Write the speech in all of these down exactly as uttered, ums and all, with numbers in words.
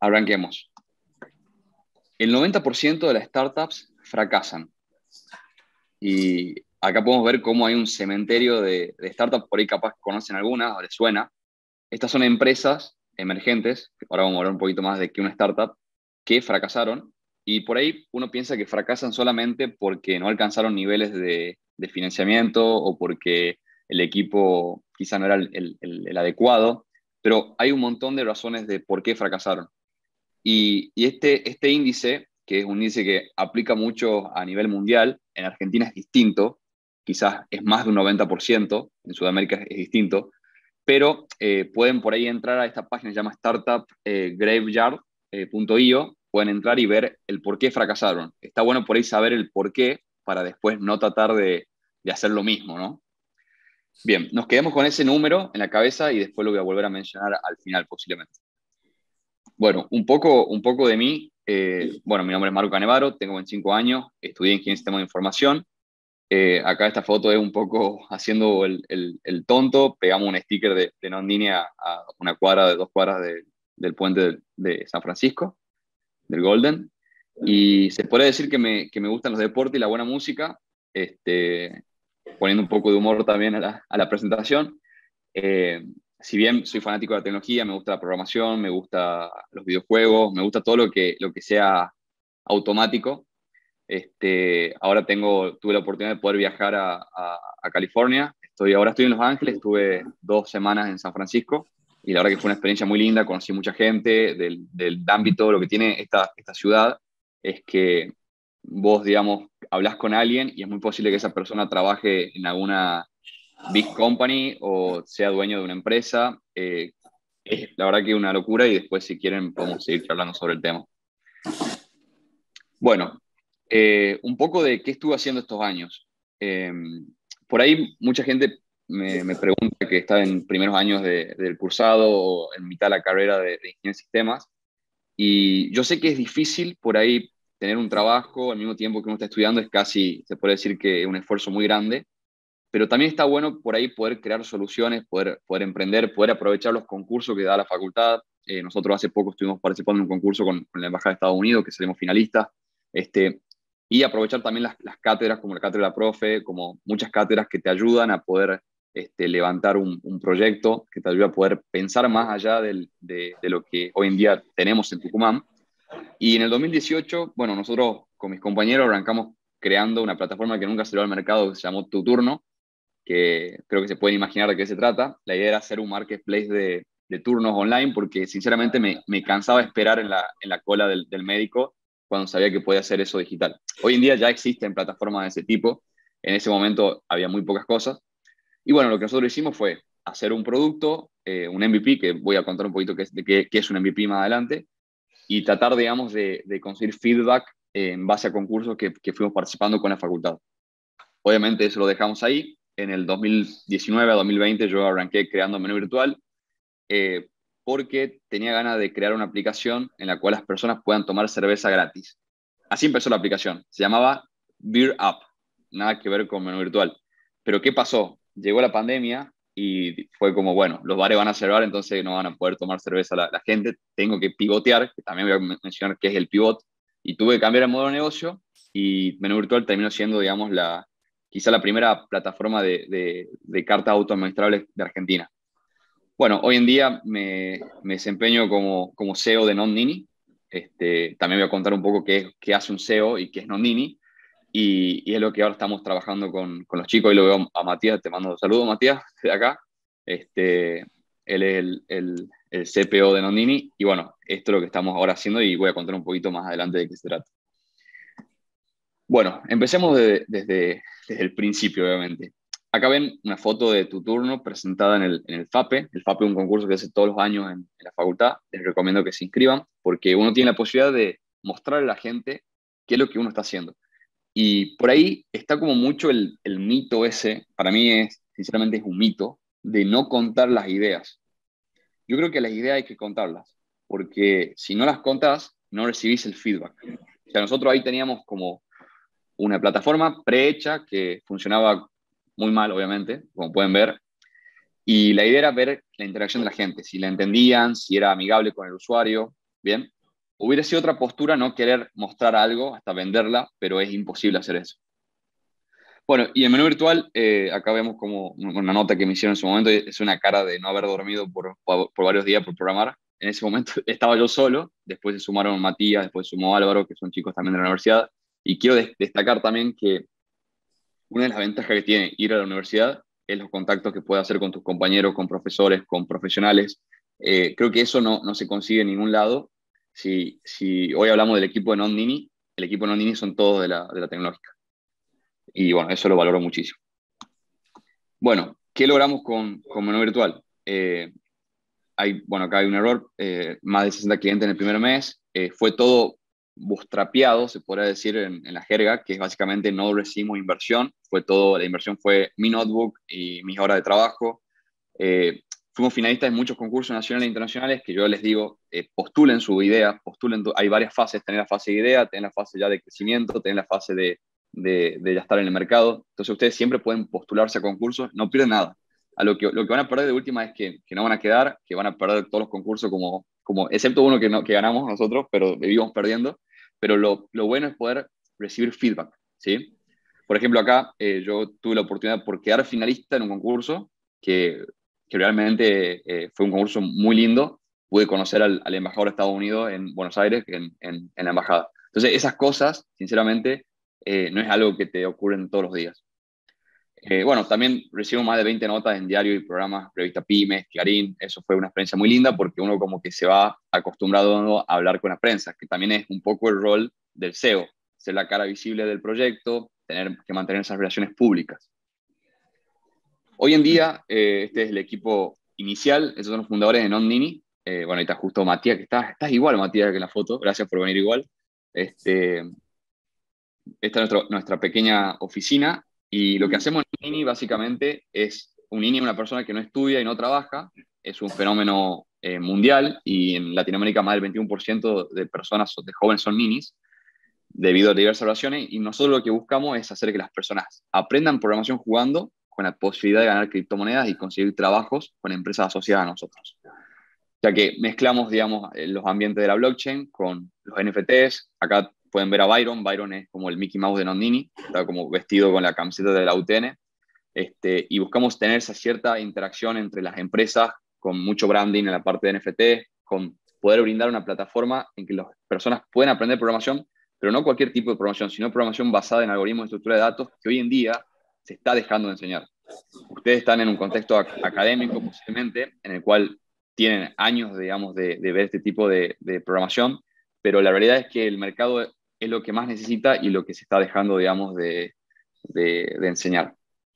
arranquemos. El noventa por ciento de las startups fracasan. Y acá podemos ver cómo hay un cementerio de, de startups, por ahí capaz conocen algunas o les suena. Estas son empresas emergentes, ahora vamos a hablar un poquito más de que una startup, que fracasaron. Y por ahí uno piensa que fracasan solamente porque no alcanzaron niveles de, de financiamiento o porque el equipo quizá no era el, el, el, el adecuado, pero hay un montón de razones de por qué fracasaron. Y, y este, este índice, que es un índice que aplica mucho a nivel mundial, en Argentina es distinto, quizás es más de un noventa por ciento, en Sudamérica es, es distinto, pero eh, pueden por ahí entrar a esta página que se llama startup eh, graveyard punto io, pueden entrar y ver el por qué fracasaron. Está bueno por ahí saber el por qué para después no tratar de, de hacer lo mismo, ¿no? Bien, nos quedamos con ese número en la cabeza y después lo voy a volver a mencionar al final posiblemente. Bueno, un poco, un poco de mí. Eh, bueno, mi nombre es Marco Canevaro, tengo veinticinco años, estudié Ingeniería en Sistemas de Información. Eh, acá esta foto es un poco haciendo el, el, el tonto, pegamos un sticker de, de non-nini a, a una cuadra, de dos cuadras de, del puente de, de San Francisco, del Golden. Y se puede decir que me, que me gustan los deportes y la buena música, este, poniendo un poco de humor también a la, a la presentación. Eh, si bien soy fanático de la tecnología, me gusta la programación, me gusta los videojuegos, me gusta todo lo que, lo que sea automático. Este, ahora tengo, tuve la oportunidad de poder viajar a, a, a California. Estoy, ahora estoy en Los Ángeles, estuve dos semanas en San Francisco y la verdad que fue una experiencia muy linda, conocí mucha gente del, del ámbito. Lo que tiene esta, esta ciudad es que vos, digamos, hablas con alguien y es muy posible que esa persona trabaje en alguna big company o sea dueño de una empresa. Eh, es la verdad que es una locura y después si quieren podemos seguir hablando sobre el tema. Bueno, eh, un poco de qué estuve haciendo estos años. Eh, por ahí mucha gente me, me pregunta que está en primeros años de, del cursado o en mitad de la carrera de, de ingeniería en sistemas. Y yo sé que es difícil por ahí tener un trabajo al mismo tiempo que uno está estudiando, es casi, se puede decir que es un esfuerzo muy grande, pero también está bueno por ahí poder crear soluciones, poder, poder emprender, poder aprovechar los concursos que da la facultad. Eh, nosotros hace poco estuvimos participando en un concurso con, con la Embajada de Estados Unidos, que salimos finalistas, este, y aprovechar también las, las cátedras, como la cátedra de la profe, como muchas cátedras que te ayudan a poder este, levantar un, un proyecto, que te ayuda a poder pensar más allá del, de, de lo que hoy en día tenemos en Tucumán. Y en el dos mil dieciocho, bueno, nosotros con mis compañeros arrancamos creando una plataforma que nunca salió al mercado, que se llamó Tu Turno, que creo que se pueden imaginar de qué se trata. La idea era hacer un marketplace de, de turnos online, porque sinceramente me, me cansaba esperar en la, en la cola del, del médico cuando sabía que podía hacer eso digital. Hoy en día ya existen plataformas de ese tipo, en ese momento había muy pocas cosas. Y bueno, lo que nosotros hicimos fue hacer un producto, eh, un M V P, que voy a contar un poquito qué es, de qué, qué es un M V P más adelante, y tratar, digamos, de, de conseguir feedback eh, en base a concursos que, que fuimos participando con la facultad. Obviamente eso lo dejamos ahí. En el dos mil diecinueve a dos mil veinte yo arranqué creando Menú Virtual eh, porque tenía ganas de crear una aplicación en la cual las personas puedan tomar cerveza gratis. Así empezó la aplicación. Se llamaba Beer Up. Nada que ver con Menú Virtual. Pero ¿qué pasó? Llegó la pandemia y fue como, bueno, los bares van a cerrar, entonces no van a poder tomar cerveza la, la gente. Tengo que pivotear, que también voy a mencionar qué es el pivot. Y tuve que cambiar el modelo de negocio y Menú Virtual terminó siendo, digamos, la, quizá la primera plataforma de, de, de cartas autoadministrables de Argentina. Bueno, hoy en día me, me desempeño como, como C E O de non-nini. Este, también voy a contar un poco qué, qué hace un C E O y qué es non-nini. Y, y es lo que ahora estamos trabajando con, con los chicos. Y lo veo a Matías, te mando un saludo, Matías, de acá. Este, él es el, el, el C P O de non-nini. Y bueno, esto es lo que estamos ahora haciendo y voy a contar un poquito más adelante de qué se trata. Bueno, empecemos de, desde, desde el principio, obviamente. Acá ven una foto de Tu Turno presentada en el, en el FAPE. El FAPE es un concurso que hace todos los años en, en la facultad. Les recomiendo que se inscriban porque uno tiene la posibilidad de mostrarle a la gente qué es lo que uno está haciendo. Y por ahí está como mucho el, el mito ese, para mí es, sinceramente es un mito, de no contar las ideas. Yo creo que las ideas hay que contarlas, porque si no las contás, no recibís el feedback. O sea, nosotros ahí teníamos como una plataforma prehecha que funcionaba muy mal, obviamente, como pueden ver. Y la idea era ver la interacción de la gente, si la entendían, si era amigable con el usuario, ¿bien? hubiera sido otra postura no querer mostrar algo hasta venderla, pero es imposible hacer eso. Bueno, y el menú virtual, eh, acá vemos como una nota que me hicieron en su momento, es una cara de no haber dormido por, por, por varios días por programar. En ese momento estaba yo solo, después se sumaron Matías, después se sumó Álvaro, que son chicos también de la universidad. Y quiero des- destacar también que una de las ventajas que tiene ir a la universidad es los contactos que puedes hacer con tus compañeros, con profesores, con profesionales. Eh, creo que eso no, no se consigue en ningún lado. Si, si hoy hablamos del equipo de Non-Nini, el equipo de Non-Nini son todos de la, de la tecnológica. Y bueno, eso lo valoro muchísimo. Bueno, ¿qué logramos con, con menú virtual? Eh, hay, bueno, acá hay un error, eh, más de sesenta clientes en el primer mes, eh, fue todo bootstrapeado, se podría decir en, en la jerga, que es básicamente no recibimos inversión, fue todo, la inversión fue mi notebook y mis horas de trabajo. Eh, fuimos finalistas en muchos concursos nacionales e internacionales que yo les digo, eh, postulen su idea, postulen, tu, hay varias fases, tener la fase de idea, tener la fase ya de crecimiento, tener la fase de, de, de ya estar en el mercado. Entonces ustedes siempre pueden postularse a concursos, no pierden nada. A lo que, lo que van a perder de última es que, que no van a quedar, que van a perder todos los concursos, como, como, excepto uno que, no, que ganamos nosotros, pero vivimos perdiendo. Pero lo, lo bueno es poder recibir feedback, ¿sí? Por ejemplo, acá eh, yo tuve la oportunidad por quedar finalista en un concurso que, que realmente eh, fue un concurso muy lindo. Pude conocer al, al embajador de Estados Unidos en Buenos Aires, en, en, en la embajada. Entonces, esas cosas, sinceramente, eh, no es algo que te ocurren todos los días. Eh, bueno, también recibo más de veinte notas en diario y programas, revista Pymes, Clarín. Eso fue una experiencia muy linda porque uno como que se va acostumbrado a hablar con la prensa, que también es un poco el rol del S E O, ser la cara visible del proyecto, tener que mantener esas relaciones públicas. Hoy en día, eh, este es el equipo inicial, esos son los fundadores de Non-Nini. Eh, bueno, ahí está justo Matías, que está, estás igual, Matías, que en la foto. Gracias por venir igual. Este, esta es nuestro, nuestra pequeña oficina y lo que hacemos en Nini básicamente es un Nini, una persona que no estudia y no trabaja, es un fenómeno eh, mundial y en Latinoamérica más del veintiuno por ciento de personas, de jóvenes son ninis debido a diversas razones y nosotros lo que buscamos es hacer que las personas aprendan programación jugando con la posibilidad de ganar criptomonedas y conseguir trabajos con empresas asociadas a nosotros. Ya que mezclamos, digamos, los ambientes de la blockchain con los N F Ts. Acá pueden ver a Byron. Byron es como el Mickey Mouse de Non-Nini, está como vestido con la camiseta de la U T N. Este, y buscamos tener esa cierta interacción entre las empresas con mucho branding en la parte de N F T, con poder brindar una plataforma en que las personas pueden aprender programación, pero no cualquier tipo de programación, sino programación basada en algoritmos de estructura de datos que hoy en día se está dejando de enseñar. Ustedes están en un contexto ac académico posiblemente, en el cual tienen años, digamos, de, de ver este tipo de, de programación, pero la realidad es que el mercado es lo que más necesita y lo que se está dejando, digamos, de, de, de enseñar.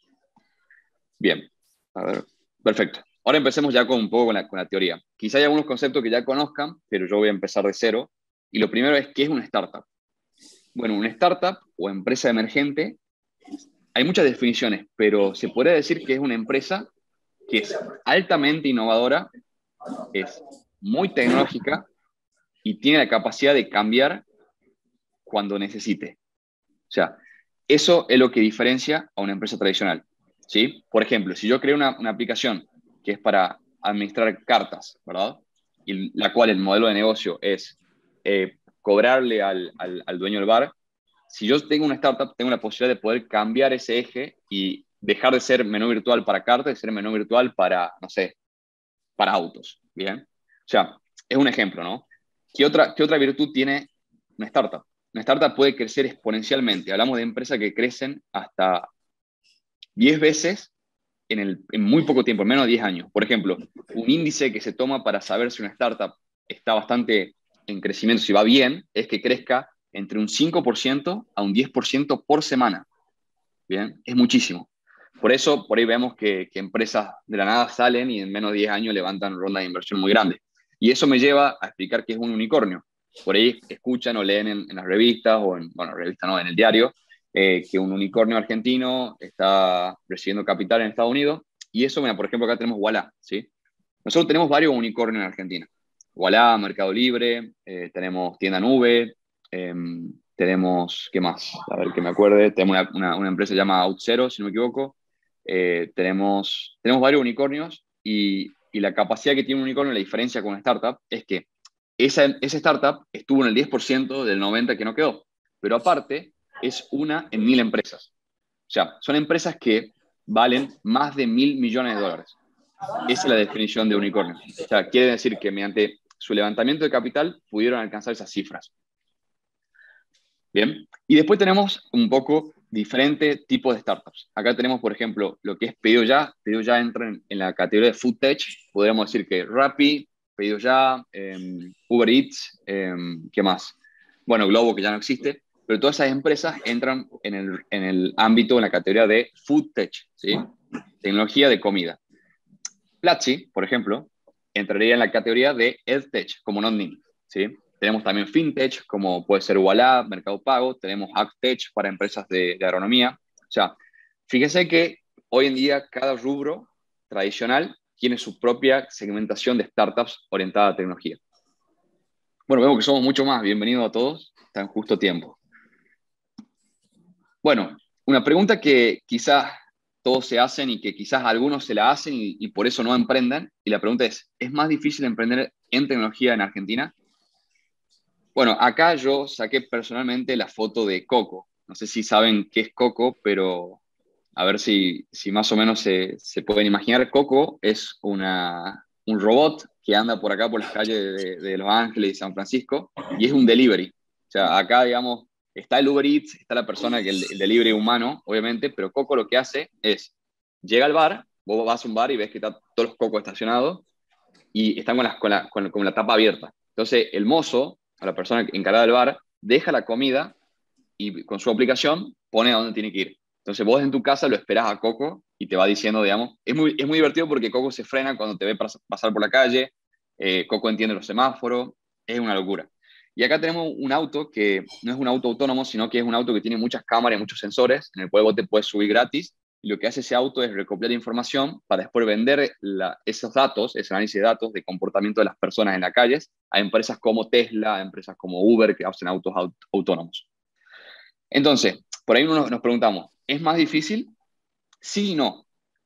Bien, a ver, perfecto. Ahora empecemos ya con un poco con la, con la teoría. Quizá hay algunos conceptos que ya conozcan, pero yo voy a empezar de cero. Y lo primero es, ¿qué es una startup? Bueno, una startup o empresa emergente, hay muchas definiciones, pero se podría decir que es una empresa que es altamente innovadora, es muy tecnológica y tiene la capacidad de cambiar cuando necesite. O sea, eso es lo que diferencia a una empresa tradicional, ¿sí? Por ejemplo, si yo creo una, una aplicación que es para administrar cartas, ¿verdad? Y la cual el modelo de negocio es eh, cobrarle al, al, al dueño del bar, si yo tengo una startup, tengo la posibilidad de poder cambiar ese eje y dejar de ser menú virtual para cartas y ser menú virtual para, no sé, para autos, ¿bien? O sea, es un ejemplo, ¿no? ¿Qué otra, qué otra virtud tiene una startup? Una startup puede crecer exponencialmente. Hablamos de empresas que crecen hasta diez veces en, el, en muy poco tiempo, en menos de diez años. Por ejemplo, un índice que se toma para saber si una startup está bastante en crecimiento, si va bien, es que crezca entre un cinco por ciento a un diez por ciento por semana. ¿Bien? Es muchísimo. Por eso, por ahí vemos que, que empresas de la nada salen y en menos de diez años levantan rondas de inversión muy grandes. Y eso me lleva a explicar qué es un unicornio. Por ahí escuchan o leen en, en las revistas, o en, bueno, revistas no, en el diario, eh, que un unicornio argentino está recibiendo capital en Estados Unidos. Y eso, mira, por ejemplo, acá tenemos Ualá, ¿sí? Nosotros tenemos varios unicornios en Argentina. Ualá, Mercado Libre, eh, tenemos Tienda Nube, eh, tenemos, ¿qué más? A ver que me acuerde. Tenemos una, una, una empresa que se llama OutZero, si no me equivoco. Eh, tenemos, tenemos varios unicornios y, y la capacidad que tiene un unicornio, la diferencia con una startup, es que esa, esa startup estuvo en el diez por ciento del noventa por ciento que no quedó. Pero aparte, es una en mil empresas. O sea, son empresas que valen más de mil millones de dólares. Esa es la definición de unicornio. O sea, quiere decir que mediante su levantamiento de capital pudieron alcanzar esas cifras. Bien, y después tenemos un poco diferentes tipos de startups. Acá tenemos, por ejemplo, lo que es Pedido Ya. Pedido Ya entra en, en la categoría de Food Tech. Podríamos decir que Rappi, Pedido Ya, eh, Uber Eats, eh, ¿qué más? Bueno, Globo, que ya no existe. Pero todas esas empresas entran en el, en el ámbito, en la categoría de Food Tech, ¿sí? Tecnología de comida. Platzi, por ejemplo, entraría en la categoría de EdTech, como non-nini, ¿sí? Tenemos también FinTech, como puede ser Ualá, Mercado Pago. Tenemos AgTech para empresas de, de agronomía. O sea, fíjense que hoy en día cada rubro tradicional tiene su propia segmentación de startups orientada a tecnología. Bueno, vemos que somos mucho más. Bienvenidos a todos. Está en justo tiempo. Bueno, una pregunta que quizás todos se hacen y que quizás algunos se la hacen y, y por eso no emprenden. Y la pregunta es, ¿es más difícil emprender en tecnología en Argentina? Bueno, acá yo saqué personalmente la foto de Coco. No sé si saben qué es Coco, pero a ver si, si más o menos se, se pueden imaginar. Coco es una, un robot que anda por acá, por las calles de, de Los Ángeles y San Francisco, y es un delivery. O sea, acá, digamos, está el Uber Eats, está la persona, que el, el delivery humano, obviamente, pero Coco lo que hace es, llega al bar, vos vas a un bar y ves que están todos los Cocos estacionados y están con la, con la, con, con la tapa abierta. Entonces, el mozo, a la persona encargada del bar, deja la comida y con su aplicación pone a dónde tiene que ir. Entonces vos en tu casa lo esperás a Coco y te va diciendo, digamos, es muy, es muy divertido porque Coco se frena cuando te ve pasar por la calle, eh, Coco entiende los semáforos, es una locura. Y acá tenemos un auto que no es un auto autónomo, sino que es un auto que tiene muchas cámaras y muchos sensores, en el cual vos te puedes subir gratis, y lo que hace ese auto es recopilar información para después vender la, esos datos, ese análisis de datos de comportamiento de las personas en las calles, a empresas como Tesla, a empresas como Uber, que hacen autos aut autónomos. Entonces, por ahí nos, nos preguntamos, ¿es más difícil? Sí y no.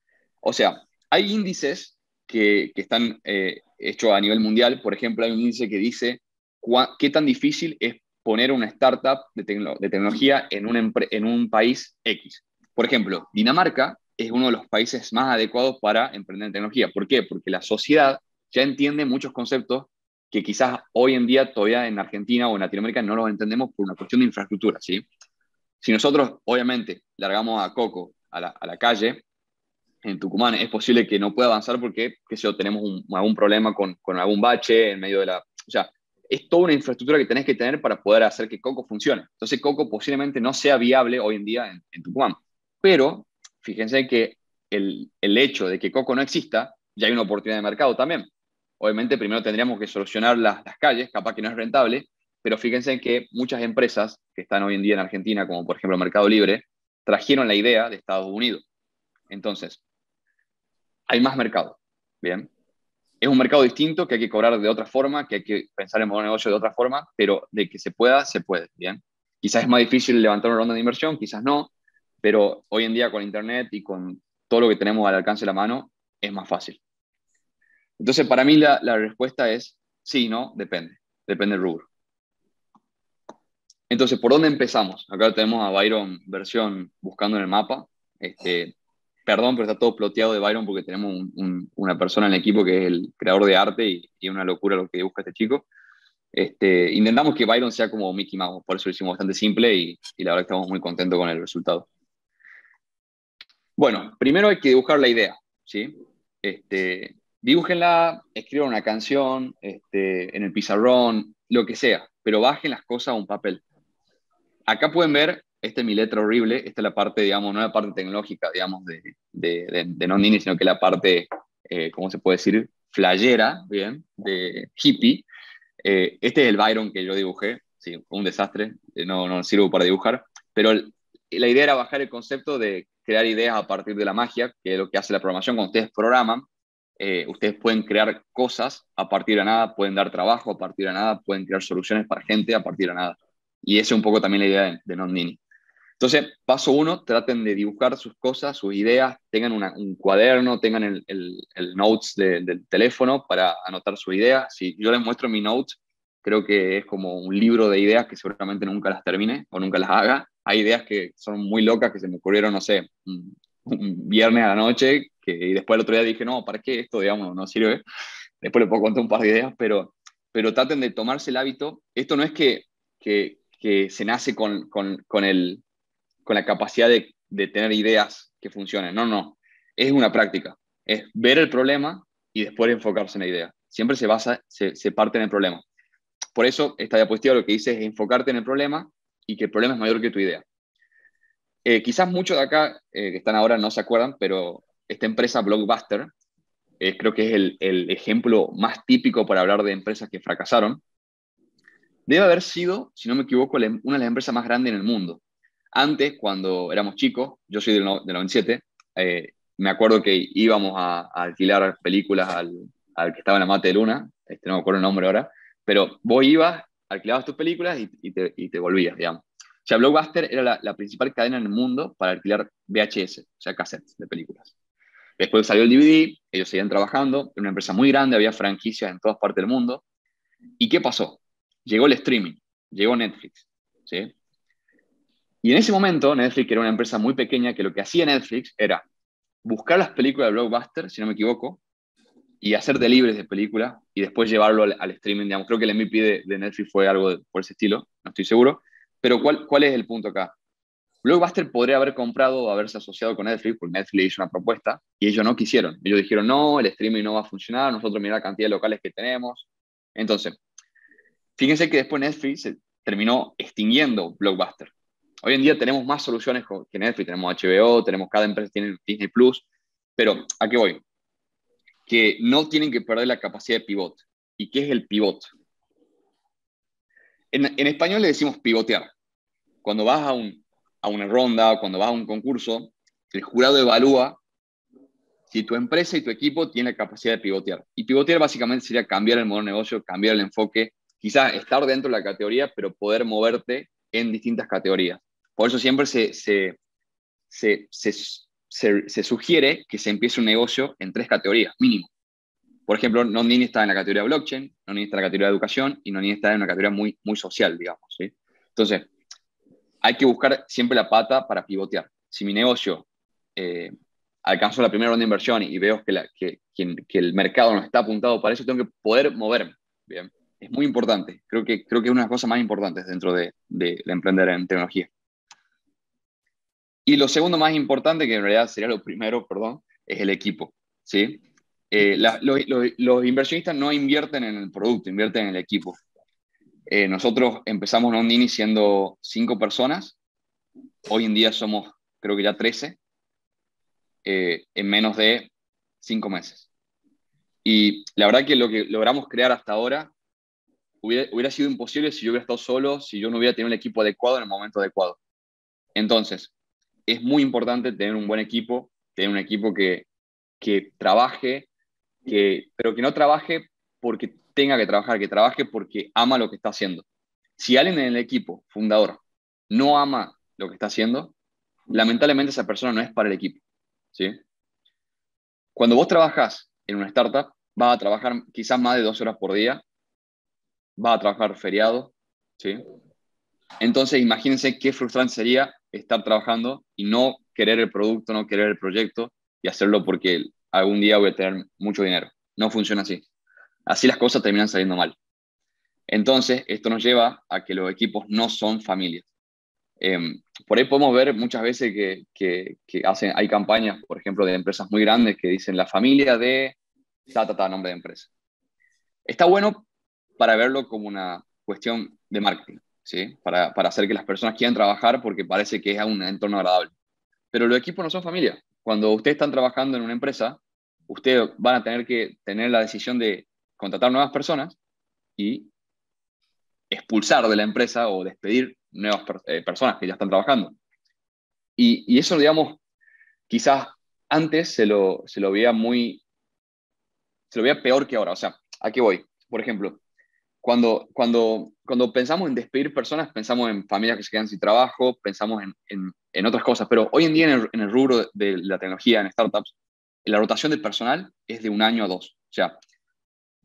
O sea, hay índices que, que están eh, hechos a nivel mundial. Por ejemplo, hay un índice que dice qué tan difícil es poner una startup de, tecno de tecnología en un, en un país X. Por ejemplo, Dinamarca es uno de los países más adecuados para emprender en tecnología. ¿Por qué? Porque la sociedad ya entiende muchos conceptos que quizás hoy en día todavía en Argentina o en Latinoamérica no los entendemos por una cuestión de infraestructura, ¿sí? Si nosotros, obviamente, largamos a Coco a la, a la calle, en Tucumán, es posible que no pueda avanzar porque, qué sé yo, tenemos un, algún problema con, con algún bache en medio de la... O sea, es toda una infraestructura que tenés que tener para poder hacer que Coco funcione. Entonces, Coco posiblemente no sea viable hoy en día en, en Tucumán. Pero, fíjense que el, el hecho de que Coco no exista, ya hay una oportunidad de mercado también. Obviamente, primero tendríamos que solucionar las, las calles, capaz que no es rentable, pero fíjense que muchas empresas que están hoy en día en Argentina, como por ejemplo Mercado Libre, trajeron la idea de Estados Unidos. Entonces, hay más mercado. Bien. Es un mercado distinto que hay que cobrar de otra forma, que hay que pensar en modelo de negocio de otra forma, pero de que se pueda, se puede. Bien. Quizás es más difícil levantar una ronda de inversión, quizás no, pero hoy en día con Internet y con todo lo que tenemos al alcance de la mano, es más fácil. Entonces, para mí la, la respuesta es sí, no, depende. Depende del rubro. Entonces, ¿por dónde empezamos? Acá tenemos a Byron versión buscando en el mapa. Este, perdón, pero está todo ploteado de Byron porque tenemos un, un, una persona en el equipo que es el creador de arte y, y una locura lo que busca este chico. Este, intentamos que Byron sea como Mickey Mouse, por eso lo hicimos bastante simple y, y la verdad que estamos muy contentos con el resultado. Bueno, primero hay que dibujar la idea, ¿sí? Este, dibújenla, escriban una canción, este, en el pizarrón, lo que sea, pero bajen las cosas a un papel. Acá pueden ver, esta es mi letra horrible, esta es la parte, digamos, no la parte tecnológica, digamos, de, de, de, de non-nini, sino que la parte, eh, ¿cómo se puede decir? Flayera, ¿bien? De hippie. Eh, este es el Byron que yo dibujé, sí, fue un desastre, eh, no, no sirvo para dibujar, pero el, la idea era bajar el concepto de crear ideas a partir de la magia, que es lo que hace la programación. Cuando ustedes programan, eh, ustedes pueden crear cosas a partir de nada, pueden dar trabajo a partir de nada, pueden crear soluciones para gente a partir de nada. Y esa es un poco también la idea de, de non-nini. Entonces, paso uno, traten de dibujar sus cosas, sus ideas, tengan una, un cuaderno, tengan el, el, el notes de, del teléfono para anotar sus ideas. Si yo les muestro mi notes, creo que es como un libro de ideas que seguramente nunca las termine o nunca las haga. Hay ideas que son muy locas que se me ocurrieron, no sé, un, un viernes a la noche, que, y después el otro día dije, no, ¿para qué esto, digamos, no sirve? Después le puedo contar un par de ideas, pero, pero traten de tomarse el hábito. Esto no es que, que, que se nace con, con, con, el, con la capacidad de, de tener ideas que funcionen. No, no. Es una práctica. Es ver el problema y después enfocarse en la idea. Siempre se basa, se, se parte en el problema. Por eso, esta diapositiva lo que dice es enfocarte en el problema y que el problema es mayor que tu idea. Eh, quizás muchos de acá eh, que están ahora no se acuerdan, pero esta empresa Blockbuster, eh, creo que es el, el ejemplo más típico para hablar de empresas que fracasaron. Debe haber sido, si no me equivoco, una de las empresas más grandes en el mundo. Antes, cuando éramos chicos, yo soy del, no, del noventa y siete, eh, me acuerdo que íbamos a, a alquilar películas al, al que estaba en la Mate de Luna, este, no me acuerdo el nombre ahora, pero vos ibas, alquilabas tus películas y, y, te, y te volvías, digamos. O sea, Blockbuster era la, la principal cadena en el mundo para alquilar V H S, o sea, cassettes de películas. Después salió el D V D, ellos seguían trabajando, era una empresa muy grande, había franquicias en todas partes del mundo. ¿Y qué pasó? Llegó el streaming, llegó Netflix, ¿sí? Y en ese momento, Netflix era una empresa muy pequeña que lo que hacía Netflix era buscar las películas de Blockbuster, si no me equivoco, y hacer deliveries de películas y después llevarlo al, al streaming, digamos. Creo que el M V P de, de Netflix fue algo de, por ese estilo, no estoy seguro. Pero ¿cuál, ¿cuál es el punto acá? Blockbuster podría haber comprado o haberse asociado con Netflix, porque Netflix le hizo una propuesta, y ellos no quisieron. Ellos dijeron, no, el streaming no va a funcionar, nosotros mirá la cantidad de locales que tenemos. Entonces, fíjense que después Netflix se terminó extinguiendo Blockbuster. Hoy en día tenemos más soluciones que Netflix, tenemos H B O, tenemos cada empresa tiene Disney Plus, pero ¿a qué voy? Que no tienen que perder la capacidad de pivot. ¿Y qué es el pivot? En, en español le decimos pivotear. Cuando vas a, un, a una ronda, cuando vas a un concurso, el jurado evalúa si tu empresa y tu equipo tienen la capacidad de pivotear. Y pivotear básicamente sería cambiar el modelo de negocio, cambiar el enfoque, quizás estar dentro de la categoría, pero poder moverte en distintas categorías. Por eso siempre se, se, se, se, se, se sugiere que se empiece un negocio en tres categorías, mínimo. Por ejemplo, Nonini está en la categoría blockchain, Nonini está en la categoría de educación y Nonini está en una categoría muy, muy social, digamos, ¿sí? Entonces, hay que buscar siempre la pata para pivotear. Si mi negocio eh, alcanzó la primera ronda de inversión y veo que, la, que, que, que, el mercado no está apuntado para eso, tengo que poder moverme. Bien. Es muy importante. Creo que, creo que es una de las cosas más importantes dentro de, de, de emprender en tecnología. Y lo segundo más importante, que en realidad sería lo primero, perdón, es el equipo, ¿sí? Eh, la, lo, lo, los inversionistas no invierten en el producto, invierten en el equipo. Eh, nosotros empezamos Nonini siendo cinco personas, hoy en día somos creo que ya trece, eh, en menos de cinco meses. Y la verdad que lo que logramos crear hasta ahora hubiera, hubiera sido imposible si yo hubiera estado solo, si yo no hubiera tenido el equipo adecuado en el momento adecuado. Entonces, es muy importante tener un buen equipo, tener un equipo que, que trabaje, que, pero que no trabaje porque tenga que trabajar, que trabaje porque ama lo que está haciendo. Si alguien en el equipo fundador no ama lo que está haciendo, lamentablemente esa persona no es para el equipo, ¿sí? Cuando vos trabajas en una startup, vas a trabajar quizás más de dos horas por día, vas a trabajar feriados, ¿sí? Entonces, imagínense qué frustrante sería estar trabajando y no querer el producto, no querer el proyecto y hacerlo porque algún día voy a tener mucho dinero. No funciona así. Así las cosas terminan saliendo mal. Entonces, esto nos lleva a que los equipos no son familias. Eh, por ahí podemos ver muchas veces que, que, que hacen, hay campañas, por ejemplo, de empresas muy grandes que dicen la familia de ta, ta, ta, nombre de empresa. Está bueno para verlo como una cuestión de marketing, ¿sí? Para, para hacer que las personas quieran trabajar porque parece que es un entorno agradable. Pero los equipos no son familia. Cuando ustedes están trabajando en una empresa, ustedes van a tener que tener la decisión de contratar nuevas personas y expulsar de la empresa o despedir nuevas per eh, personas que ya están trabajando. Y, y eso, digamos, quizás antes se lo, se lo veía muy, se lo veía peor que ahora. O sea, ¿a qué voy? Por ejemplo, cuando, cuando, cuando pensamos en despedir personas, pensamos en familias que se quedan sin trabajo, pensamos en, en, en otras cosas, pero hoy en día en el, en el rubro de la tecnología, en startups, la rotación del personal es de un año a dos. O sea,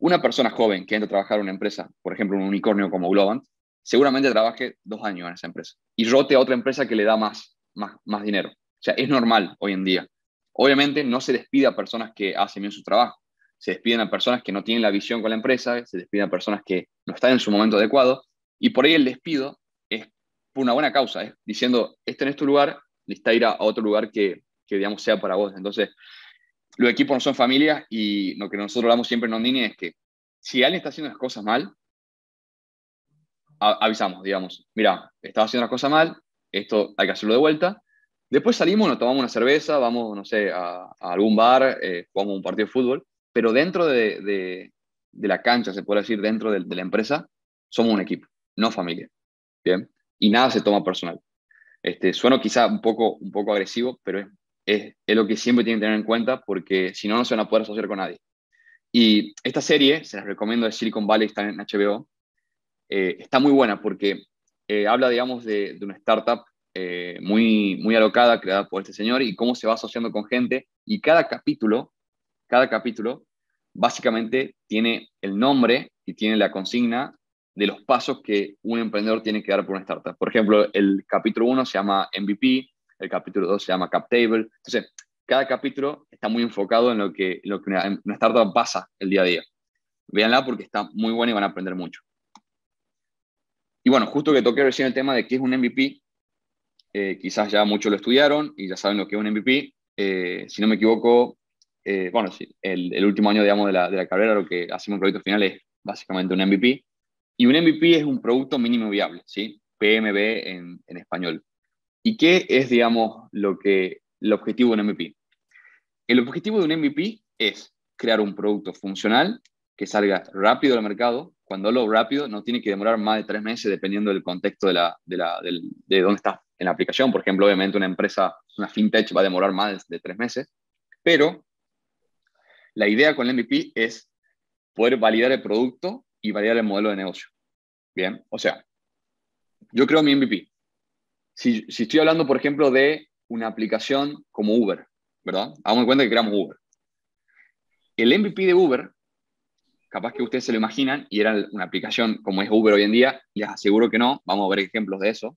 Una persona joven que entra a trabajar en una empresa, por ejemplo, un unicornio como Globant, seguramente trabaje dos años en esa empresa y rote a otra empresa que le da más, más, más dinero. O sea, es normal hoy en día. Obviamente no se despide a personas que hacen bien su trabajo. Se despiden a personas que no tienen la visión con la empresa, se despiden a personas que no están en su momento adecuado y por ahí el despido es por una buena causa, es diciendo, este no es tu lugar, necesita ir a, a otro lugar que, que, digamos, sea para vos. Entonces, los equipos no son familias y lo que nosotros hablamos siempre en Ondini es que si alguien está haciendo las cosas mal, a- avisamos, digamos, mira, estás haciendo las cosas mal, esto hay que hacerlo de vuelta. Después salimos, nos tomamos una cerveza, vamos, no sé, a, a algún bar, eh, jugamos un partido de fútbol, pero dentro de, de, de la cancha, se puede decir, dentro de, de la empresa, somos un equipo, no familia, ¿bien? Y nada se toma personal. Este, sueno quizá un poco, un poco agresivo, pero es, es, es lo que siempre tienen que tener en cuenta porque si no, no se van a poder asociar con nadie. Y esta serie, se las recomiendo, de Silicon Valley, está en H B O, eh, está muy buena porque eh, habla, digamos, de, de una startup eh, muy, muy alocada, creada por este señor, y cómo se va asociando con gente, y cada capítulo, cada capítulo, básicamente tiene el nombre y tiene la consigna de los pasos que un emprendedor tiene que dar por una startup. Por ejemplo, el capítulo uno se llama M V P, el capítulo dos se llama Cap Table. Entonces, cada capítulo está muy enfocado en lo que, en lo que una, una startup pasa el día a día. Véanla porque está muy buena y van a aprender mucho. Y bueno, justo que toqué recién el tema de qué es un M V P, eh, quizás ya muchos lo estudiaron y ya saben lo que es un M V P. Eh, si no me equivoco, eh, bueno, sí, el, el, último año, digamos, de la, de la carrera, lo que hacemos en proyecto final es básicamente un M V P. Y un M V P es un producto mínimo viable, ¿sí? P M V en, en español. ¿Y qué es, digamos, lo que, el objetivo de un M V P? El objetivo de un M V P es crear un producto funcional que salga rápido al mercado. Cuando hablo rápido, no tiene que demorar más de tres meses dependiendo del contexto de, la, de, la, del, de dónde estás en la aplicación. Por ejemplo, obviamente una empresa, una fintech va a demorar más de, de tres meses, pero la idea con el M V P es poder validar el producto y validar el modelo de negocio. Bien, o sea, yo creo mi M V P. Si, si estoy hablando, por ejemplo, de una aplicación como Uber, ¿verdad? Hagamos en cuenta que creamos Uber. El M V P de Uber, capaz que ustedes se lo imaginan, y era una aplicación como es Uber hoy en día, les aseguro que no, vamos a ver ejemplos de eso,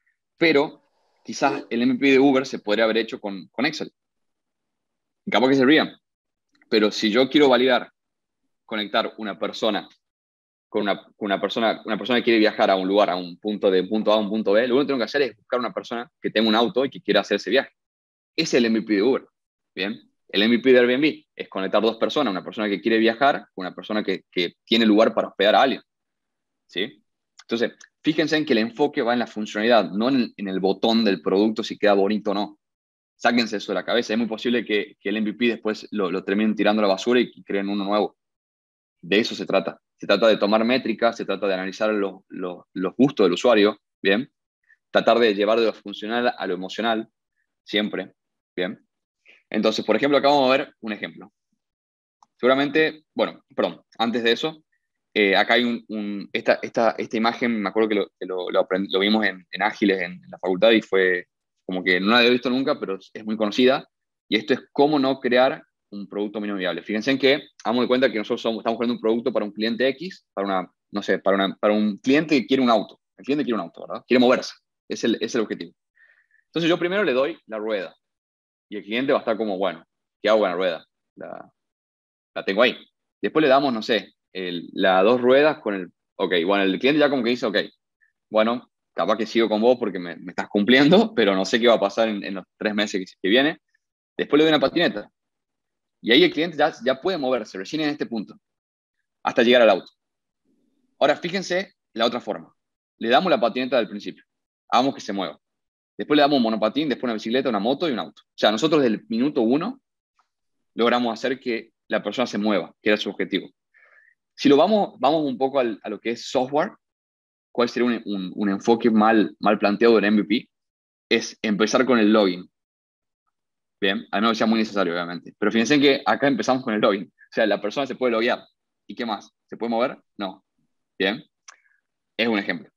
pero quizás el M V P de Uber se podría haber hecho con, con Excel. Capaz que se rían, pero si yo quiero validar, conectar una persona con una, con una persona, una persona que quiere viajar a un lugar, a un punto de punto A a un punto B, lo único que tengo que hacer es buscar una persona que tenga un auto y que quiera hacer ese viaje. Ese es el M V P de Uber. Bien. El M V P de Airbnb es conectar dos personas, una persona que quiere viajar con una persona que, que tiene lugar para hospedar a alguien. ¿Sí? Entonces, fíjense en que el enfoque va en la funcionalidad, no en el, en el botón del producto si queda bonito o no. Sáquense eso de la cabeza. Es muy posible que, que el M V P después lo, lo terminen tirando a la basura y, y creen uno nuevo. De eso se trata. Se trata de tomar métricas, se trata de analizar los, los, los gustos del usuario, ¿bien? Tratar de llevar de lo funcional a lo emocional, siempre, ¿bien? Entonces, por ejemplo, acá vamos a ver un ejemplo. Seguramente, bueno, perdón, antes de eso, eh, acá hay un, un- esta, esta, esta imagen, me acuerdo que lo, que lo, lo, aprend- lo vimos en, en Ágiles en, en la facultad y fue como que no la había visto nunca, pero es, es muy conocida. Y esto es cómo no crear un producto mínimo viable. Fíjense en que, damos de cuenta que nosotros somos, estamos creando un producto para un cliente X, para una, no sé, para, una, para un cliente que quiere un auto. El cliente quiere un auto, ¿verdad? Quiere moverse. Es el, es el objetivo. Entonces yo primero le doy la rueda y el cliente va a estar como, bueno, ¿qué hago con la rueda? La, la tengo ahí. Después le damos, no sé, el, las dos ruedas con el, ok, bueno, el cliente ya como que dice, ok, bueno, capaz que sigo con vos porque me, me estás cumpliendo, pero no sé qué va a pasar en, en los tres meses que, que viene. Después le doy una patineta. Y ahí el cliente ya, ya puede moverse, recién en este punto, hasta llegar al auto. Ahora, fíjense la otra forma. Le damos la patineta del principio. Hagamos que se mueva. Después le damos un monopatín, después una bicicleta, una moto y un auto. O sea, nosotros desde el minuto uno logramos hacer que la persona se mueva, que era su objetivo. Si lo vamos, vamos un poco al, a lo que es software, ¿cuál sería un, un, un enfoque mal, mal planteado del M V P? Es empezar con el login. Bien, a menos que sea muy necesario, obviamente. Pero fíjense que acá empezamos con el login. O sea, la persona se puede loguear. ¿Y qué más? ¿Se puede mover? No. Bien, es un ejemplo.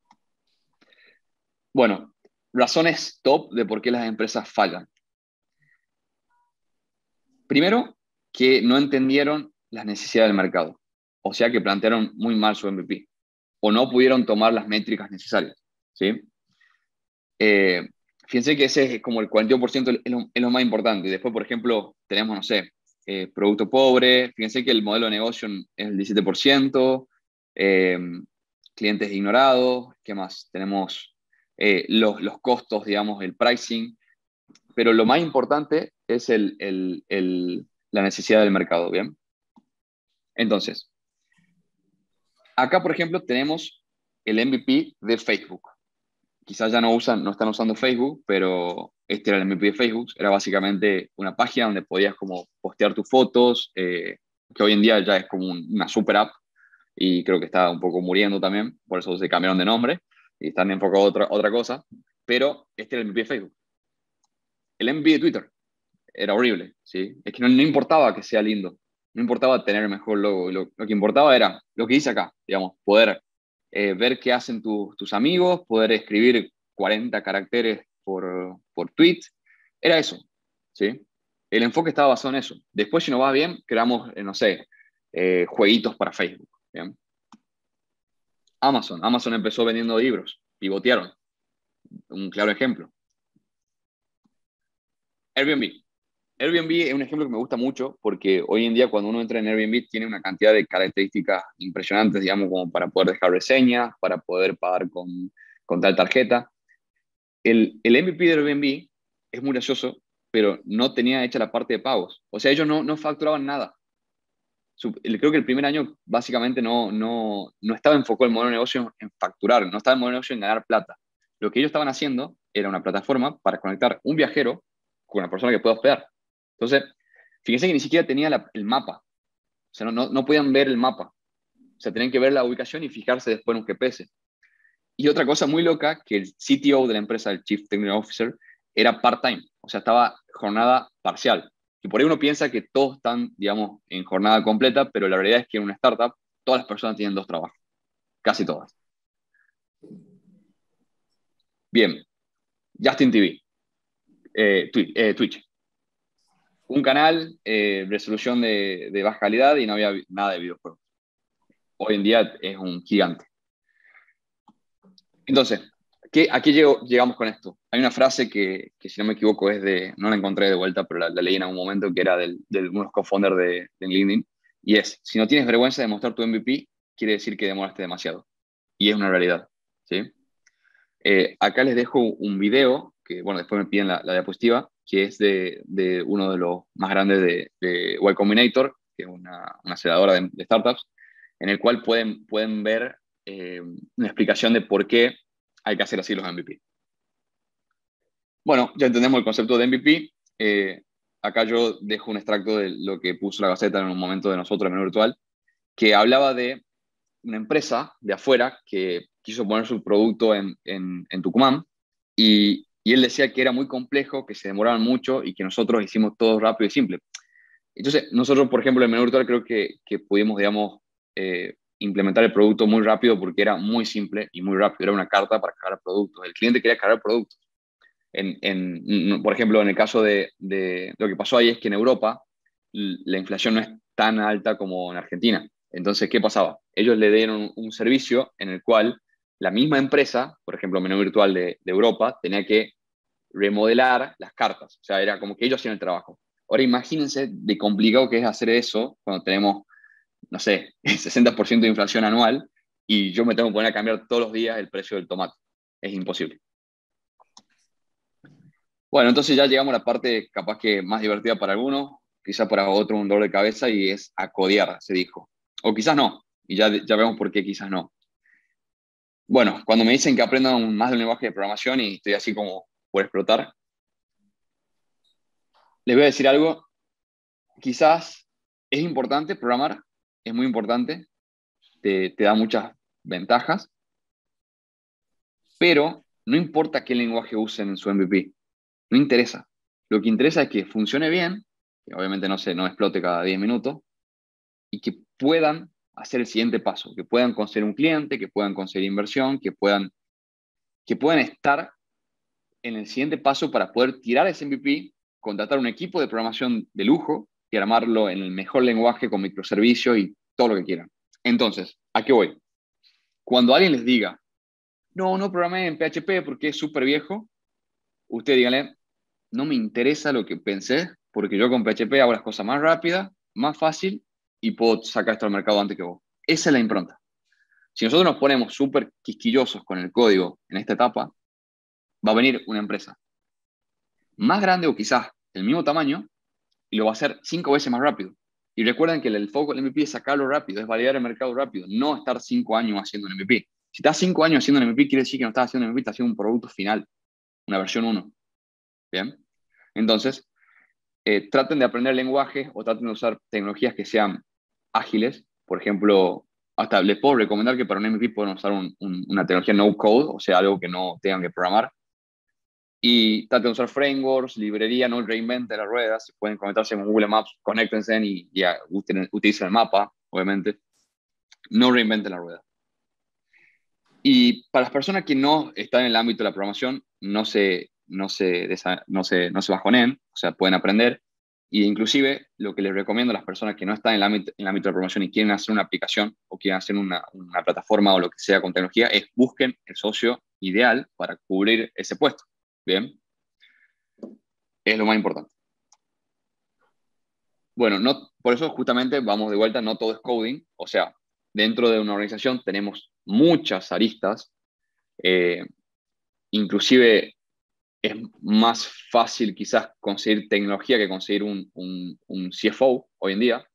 Bueno, razones top de por qué las empresas fallan. Primero, que no entendieron las necesidades del mercado. O sea que plantearon muy mal su M V P o no pudieron tomar las métricas necesarias, ¿sí? Eh, Fíjense que ese es como el cuarenta y uno por ciento es lo, es lo más importante. Y después, por ejemplo, tenemos, no sé, eh, producto pobre. Fíjense que el modelo de negocio es el diecisiete por ciento. Eh, Clientes ignorados. ¿Qué más? Tenemos eh, los, los costos, digamos, el pricing. Pero lo más importante es el, el, el, la necesidad del mercado, ¿bien? Entonces, acá, por ejemplo, tenemos el M V P de Facebook. Quizás ya no usan, no están usando Facebook, pero este era el M V P de Facebook. Era básicamente una página donde podías como postear tus fotos, eh, que hoy en día ya es como un- una super app y creo que está un poco muriendo también, por eso se cambiaron de nombre y están enfocados a otra, otra cosa. Pero este era el M V P de Facebook. El M V P de Twitter era horrible, ¿sí? Es que no, no importaba que sea lindo, no importaba tener el mejor logo, lo, lo que importaba era lo que dice acá, digamos, poder eh, ver qué hacen tu- tus amigos, poder escribir cuarenta caracteres por, por tweet, era eso, ¿sí? El enfoque estaba basado en eso. Después, si nos va bien, creamos, eh, no sé, eh, jueguitos para Facebook, ¿bien? Amazon, Amazon empezó vendiendo libros, pivotearon, un claro ejemplo. Airbnb, Airbnb es un ejemplo que me gusta mucho porque hoy en día cuando uno entra en Airbnb tiene una cantidad de características impresionantes, digamos, como para poder dejar reseñas, para poder pagar con, con tal tarjeta. El, el M V P de Airbnb es muy gracioso, pero no tenía hecha la parte de pagos. O sea, ellos no, no facturaban nada. Su- el- creo que el primer año básicamente no, no, no estaba enfocado el modelo de negocio en facturar, no estaba el modelo de negocio en ganar plata. Lo que ellos estaban haciendo era una plataforma para conectar un viajero con una persona que pueda hospedar. Entonces, fíjense que ni siquiera tenía la- el mapa. O sea, no, no, no podían ver el mapa. O sea, tenían que ver la ubicación y fijarse después en un G P S. Y otra cosa muy loca, que el C T O de la empresa, el Chief Technical Officer, era part-time. O sea, estaba jornada parcial. Y por ahí uno piensa que todos están, digamos, en jornada completa, pero la realidad es que en una startup todas las personas tienen dos trabajos. Casi todas. Bien, Justin T V, eh, Twitch, eh, Twitch. Un canal, eh, resolución de, de baja calidad y no había nada de videojuegos. Hoy en día es un gigante. Entonces, ¿qué, ¿a qué llego- llegamos con esto? Hay una frase que, que, si no me equivoco, es de, no la encontré de vuelta, pero la, la leí en algún momento, que era del, de unos co-founders de, de LinkedIn, y es, si no tienes vergüenza de mostrar tu M V P, quiere decir que demoraste demasiado. Y es una realidad, ¿sí? Eh, acá les dejo un video, que bueno, después me piden la, la diapositiva, que es de, de, uno de los más grandes de, de Y Combinator, que es una, una aceleradora de, de startups, en el cual pueden, pueden ver eh, una explicación de por qué hay que hacer así los M V P. Bueno, ya entendemos el concepto de M V P. Eh, acá yo dejo un extracto de lo que puso la Gaceta en un momento de nosotros en Menú Virtual, que hablaba de una empresa de afuera que quiso poner su producto en, en, en Tucumán y, y, él decía que era muy complejo, que se demoraban mucho y que nosotros hicimos todo rápido y simple. Entonces, nosotros, por ejemplo, en Menú Virtual creo que, que pudimos, digamos, eh, implementar el producto muy rápido porque era muy simple y muy rápido. Era una carta para cargar productos. El cliente quería cargar productos. En, en, por ejemplo, en el caso de, de, lo que pasó ahí es que en Europa la inflación no es tan alta como en Argentina. Entonces, ¿qué pasaba? Ellos le dieron un servicio en el cual la misma empresa, por ejemplo, Menú Virtual de, de Europa, tenía que remodelar las cartas. O sea, era como que ellos hacían el trabajo. Ahora imagínense de complicado que es hacer eso cuando tenemos, no sé, el sesenta por ciento de inflación anual y yo me tengo que poner a cambiar todos los días el precio del tomate. Es imposible. Bueno, entonces ya llegamos a la parte capaz que más divertida para algunos, quizás para otros un dolor de cabeza y es a codear, se dijo. O quizás no, y ya, ya vemos por qué quizás no. Bueno, cuando me dicen que aprendan más del lenguaje de programación y estoy así como por explotar, les voy a decir algo, quizás es importante programar, es muy importante, te, te da muchas ventajas, pero no importa qué lenguaje usen en su M V P, no interesa. Lo que interesa es que funcione bien, que obviamente no se no explote cada diez minutos, y que puedan hacer el siguiente paso, que puedan conseguir un cliente, que puedan conseguir inversión, que puedan, que puedan estar en el siguiente paso para poder tirar ese M V P, contratar un equipo de programación de lujo y armarlo en el mejor lenguaje con microservicios y todo lo que quieran. Entonces, ¿a qué voy? Cuando alguien les diga, no, no programé en P H P porque es súper viejo, usted dígale, no me interesa lo que pensé, porque yo con P H P hago las cosas más rápidas, más fácil y puedo sacar esto al mercado antes que vos. Esa es la impronta. Si nosotros nos ponemos súper quisquillosos con el código en esta etapa, va a venir una empresa más grande o quizás del mismo tamaño y lo va a hacer cinco veces más rápido. Y recuerden que el foco del M V P es sacarlo rápido, es validar el mercado rápido, no estar cinco años haciendo un M V P. Si estás cinco años haciendo un M V P, quiere decir que no estás haciendo un M V P, estás haciendo un producto final, una versión uno. ¿Bien? Entonces, eh, traten de aprender lenguajes o traten de usar tecnologías que sean ágiles. Por ejemplo, hasta les puedo recomendar que para un M V P pueden usar un, un, una tecnología no code, o sea, algo que no tengan que programar. Y traten de usar frameworks, librería, no reinventen las ruedas. Si pueden conectarse con Google Maps, conéctense y, y utilicen el mapa, obviamente. No reinventen la rueda. Y para las personas que no están en el ámbito de la programación, no se, no se, no se, no se bajoneen, o sea, pueden aprender. Y inclusive lo que les recomiendo a las personas que no están en el ámbito, en el ámbito de la programación y quieren hacer una aplicación o quieren hacer una, una plataforma o lo que sea con tecnología, es busquen el socio ideal para cubrir ese puesto. ¿Bien? Es lo más importante. Bueno, no, por eso justamente vamos de vuelta, no todo es coding, o sea, dentro de una organización tenemos muchas aristas, eh, inclusive es más fácil quizás conseguir tecnología que conseguir un, un, un C F O hoy en día,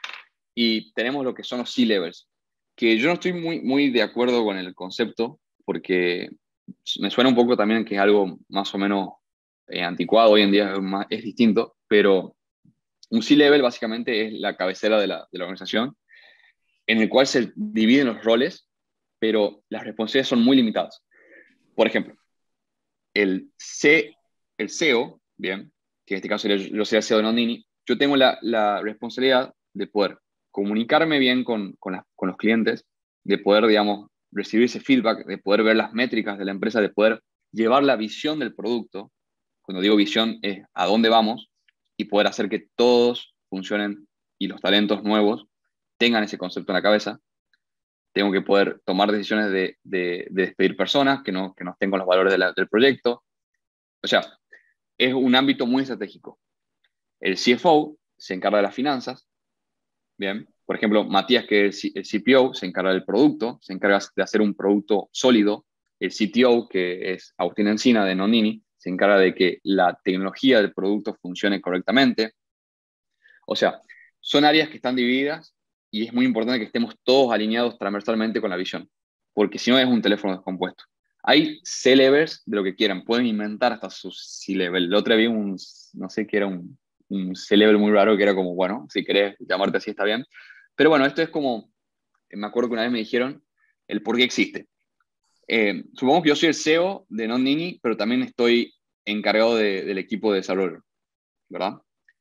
y tenemos lo que son los C-levels, que yo no estoy muy, muy de acuerdo con el concepto, porque me suena un poco también que es algo más o menos eh, anticuado hoy en día, es, más, es distinto, pero un C-level básicamente es la cabecera de la, de la organización, en el cual se dividen los roles, pero las responsabilidades son muy limitadas. Por ejemplo, el, C, el C E O, bien, que en este caso yo, yo soy el C E O de Nondini, yo tengo la, la responsabilidad de poder comunicarme bien con, con, las, con los clientes, de poder, digamos, recibir ese feedback, de poder ver las métricas de la empresa, de poder llevar la visión del producto. Cuando digo visión es a dónde vamos y poder hacer que todos funcionen y los talentos nuevos tengan ese concepto en la cabeza. Tengo que poder tomar decisiones de, de, de despedir personas que no, que no estén con los valores de la, del proyecto. O sea, es un ámbito muy estratégico. El C F O se encarga de las finanzas, ¿bien? Por ejemplo, Matías, que es el C P O, se encarga del producto, se encarga de hacer un producto sólido. El C T O, que es Agustín Encina de Nonini, se encarga de que la tecnología del producto funcione correctamente. O sea, son áreas que están divididas y es muy importante que estemos todos alineados transversalmente con la visión, porque si no es un teléfono descompuesto. Hay C-levels de lo que quieran, pueden inventar hasta su C-level. El otro día vi un, no sé qué era, un, un C-level muy raro que era como, bueno, si querés llamarte así está bien. Pero bueno, esto es como, me acuerdo que una vez me dijeron el por qué existe. Eh, supongamos que yo soy el C E O de Nondini, pero también estoy encargado de, del equipo de desarrollo, ¿verdad?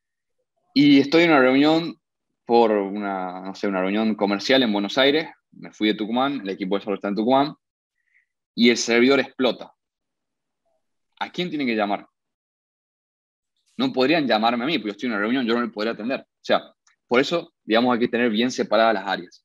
Y estoy en una reunión por una, no sé, una reunión comercial en Buenos Aires. Me fui de Tucumán, el equipo de desarrollo está en Tucumán, y el servidor explota. ¿A quién tienen que llamar? No podrían llamarme a mí, porque yo estoy en una reunión, yo no le podría atender. O sea, por eso, digamos, hay que tener bien separadas las áreas.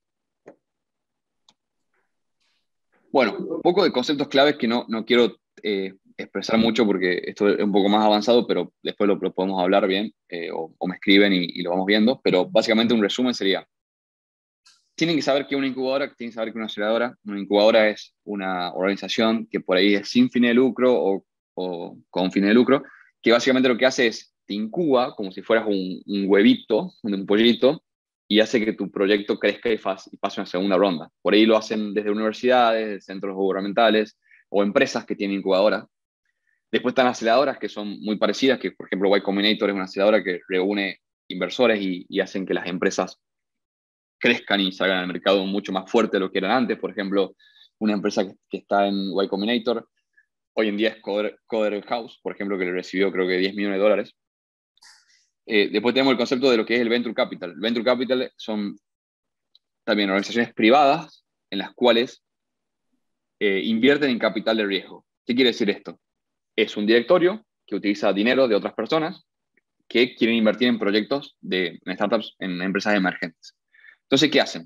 Bueno, un poco de conceptos claves que no, no quiero eh, expresar mucho porque esto es un poco más avanzado, pero después lo, lo podemos hablar bien, eh, o, o, me escriben y, y lo vamos viendo. Pero básicamente un resumen sería: tienen que saber que una incubadora, tienen que saber que una aceleradora, una incubadora es una organización que por ahí es sin fin de lucro o, o con fin de lucro, que básicamente lo que hace es te incuba como si fueras un, un huevito, un pollito, y hace que tu proyecto crezca y, faz, y pase una segunda ronda. Por ahí lo hacen desde universidades, centros gubernamentales o empresas que tienen incubadoras. Después están aceleradoras que son muy parecidas, que por ejemplo Y Combinator es una aceleradora que reúne inversores y, y hacen que las empresas crezcan y salgan al mercado mucho más fuerte de lo que eran antes. Por ejemplo, una empresa que, que está en Y Combinator, hoy en día es Coder, Coder House, por ejemplo, que le recibió creo que diez millones de dólares. Eh, después tenemos el concepto de lo que es el Venture Capital. El Venture Capital son también organizaciones privadas en las cuales eh, invierten en capital de riesgo. ¿Qué quiere decir esto? Es un directorio que utiliza dinero de otras personas que quieren invertir en proyectos de en startups, en empresas emergentes. Entonces, ¿qué hacen?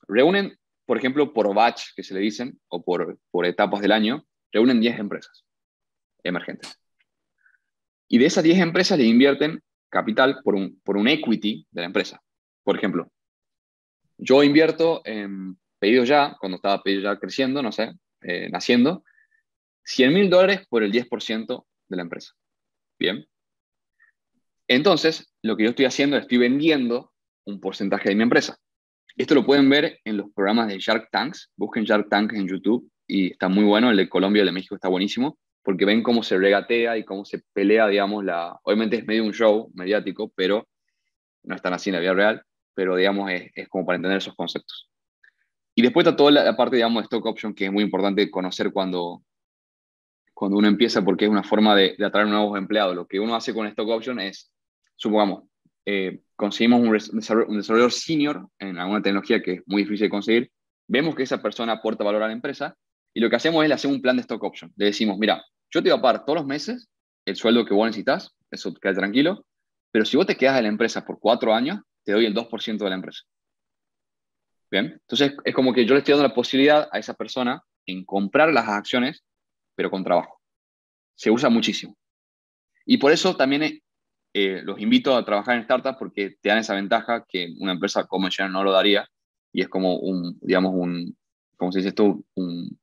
Reúnen, por ejemplo, por batch, que se le dicen, o por, por etapas del año, reúnen diez empresas emergentes. Y de esas diez empresas le invierten capital por un, por un equity de la empresa. Por ejemplo, yo invierto en Pedido Ya, cuando estaba Pedido Ya creciendo, no sé, eh, naciendo, cien mil dólares por el diez por ciento de la empresa. Bien. Entonces, lo que yo estoy haciendo es estoy vendiendo un porcentaje de mi empresa. Esto lo pueden ver en los programas de Shark Tanks. Busquen Shark Tank en YouTube y está muy bueno. El de Colombia y el de México está buenísimo porque ven cómo se regatea y cómo se pelea, digamos, la... Obviamente es medio un show mediático, pero no es tan así en la vida real, pero, digamos, es, es como para entender esos conceptos. Y después está toda la, la parte, digamos, de stock option, que es muy importante conocer cuando, cuando uno empieza, porque es una forma de, de atraer nuevos empleados. Lo que uno hace con stock option es, supongamos, eh, conseguimos un, desarrollador, un desarrollador senior en alguna tecnología que es muy difícil de conseguir, vemos que esa persona aporta valor a la empresa y lo que hacemos es le hacemos un plan de stock option. Le decimos, mira, yo te voy a pagar todos los meses el sueldo que vos necesitas, eso te queda tranquilo, pero si vos te quedas en la empresa por cuatro años, te doy el dos por ciento de la empresa. ¿Bien? Entonces es como que yo le estoy dando la posibilidad a esa persona en comprar las acciones, pero con trabajo. Se usa muchísimo. Y por eso también eh, los invito a trabajar en startups porque te dan esa ventaja que una empresa convencional no lo daría y es como un, digamos, un, ¿cómo se dice esto? Un,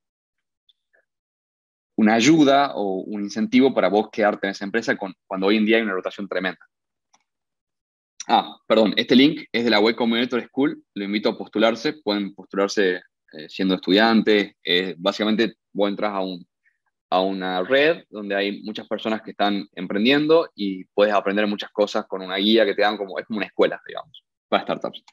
una ayuda o un incentivo para vos quedarte en esa empresa con, cuando hoy en día hay una rotación tremenda. Ah, perdón, este link es de la Y Combinator School, lo invito a postularse, pueden postularse eh, siendo estudiantes, eh, básicamente vos entras a un a una red donde hay muchas personas que están emprendiendo y puedes aprender muchas cosas con una guía que te dan como, es como una escuela, digamos, para startups.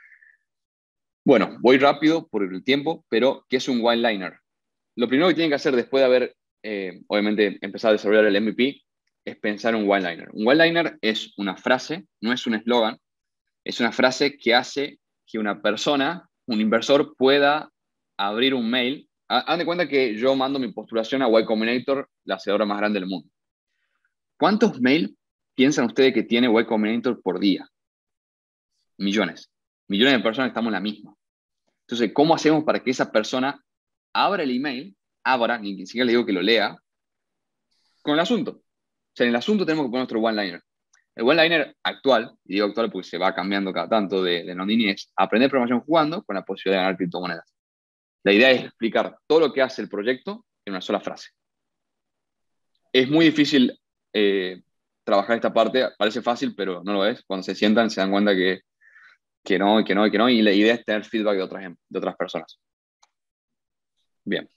Bueno, voy rápido por el tiempo, pero ¿qué es un one-liner? Lo primero que tienen que hacer después de haber, eh, obviamente, empezado a desarrollar el M V P es pensar en un one-liner. Un one-liner es una frase, no es un eslogan, es una frase que hace que una persona, un inversor, pueda abrir un mail. Hagan de cuenta que yo mando mi postulación a Y Combinator, la hacedora más grande del mundo. ¿Cuántos mails piensan ustedes que tiene Y Combinator por día? Millones. Millones de personas estamos en la misma. Entonces, ¿cómo hacemos para que esa persona abra el email, abra, ni siquiera le digo que lo lea, con el asunto? O sea, en el asunto tenemos que poner nuestro one-liner. El one-liner actual, y digo actual porque se va cambiando cada tanto de, de Nondini, es aprender programación jugando con la posibilidad de ganar criptomonedas. La idea es explicar todo lo que hace el proyecto en una sola frase. Es muy difícil eh, trabajar esta parte, parece fácil, pero no lo es. Cuando se sientan se dan cuenta que, que no, que no, que no, y la idea es tener feedback de otras, de otras personas. Bien.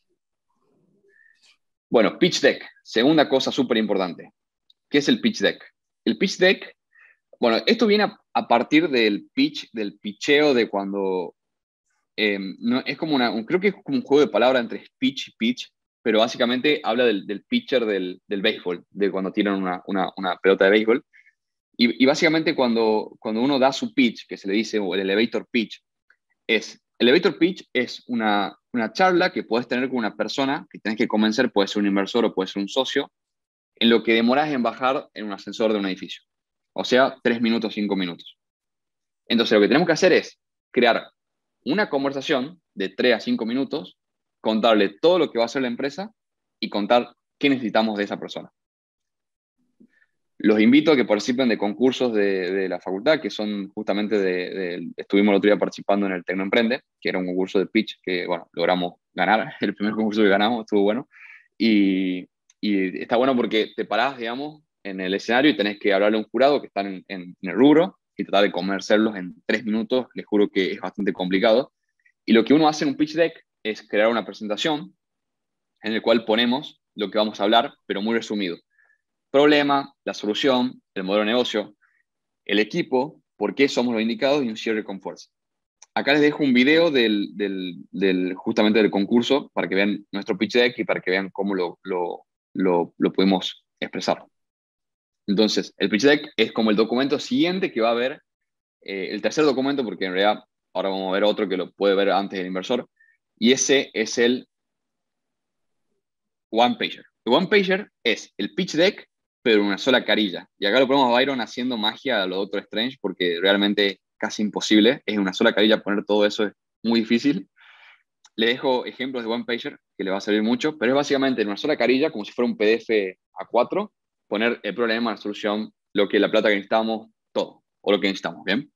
Bueno, pitch deck, segunda cosa súper importante. ¿Qué es el pitch deck? El pitch deck, bueno, esto viene a, a partir del pitch, del pitcheo de cuando, eh, no, es como una, un, creo que es como un juego de palabras entre speech y pitch, pero básicamente habla del, del pitcher del, del béisbol, de cuando tiran una, una, una pelota de béisbol. Y, y básicamente cuando, cuando uno da su pitch, que se le dice, o el elevator pitch, es, elevator pitch es una, una charla que puedes tener con una persona que tienes que convencer, puede ser un inversor o puede ser un socio, en lo que demoras en bajar en un ascensor de un edificio. O sea, tres minutos, cinco minutos. Entonces, lo que tenemos que hacer es crear una conversación de tres a cinco minutos, contarle todo lo que va a hacer la empresa y contar qué necesitamos de esa persona. Los invito a que participen de concursos de, de la facultad, que son justamente de, de, estuvimos el otro día participando en el Tecnoemprende, que era un concurso de pitch que, bueno, logramos ganar, el primer concurso que ganamos, estuvo bueno, y, y está bueno porque te parás, digamos, en el escenario y tenés que hablarle a un jurado que están en, en, en el rubro y tratar de convencerlos en tres minutos, les juro que es bastante complicado, y lo que uno hace en un pitch deck es crear una presentación en la cual ponemos lo que vamos a hablar, pero muy resumido. Problema, la solución, el modelo de negocio, el equipo, por qué somos los indicados y un cierre con fuerza. Acá les dejo un video del, del, del, justamente del concurso para que vean nuestro pitch deck y para que vean cómo lo, lo, lo, lo podemos expresar. Entonces, el pitch deck es como el documento siguiente que va a ver, eh, el tercer documento, porque en realidad ahora vamos a ver otro que lo puede ver antes el inversor, y ese es el one pager. El one pager es el pitch deck pero en una sola carilla. Y acá lo ponemos a Byron haciendo magia a lo de Doctor Strange, porque realmente es casi imposible. Es una sola carilla poner todo eso, es muy difícil. Le dejo ejemplos de one-pager que le va a servir mucho, pero es básicamente en una sola carilla, como si fuera un P D F A cuatro, poner el problema, la solución, lo que la plata que necesitamos, todo, o lo que necesitamos, ¿bien?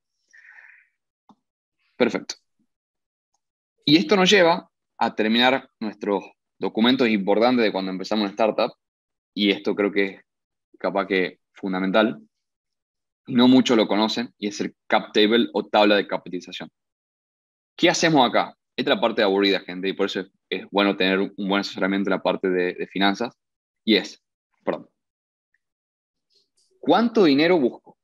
Perfecto. Y esto nos lleva a terminar nuestros documentos importantes de cuando empezamos una startup, y esto creo que es capaz que fundamental, no muchos lo conocen, y es el cap table o tabla de capitalización. ¿Qué hacemos acá? Esta es la parte aburrida, gente, y por eso es, es bueno tener un buen asesoramiento en la parte de, de finanzas, y es, perdón, ¿cuánto dinero busco?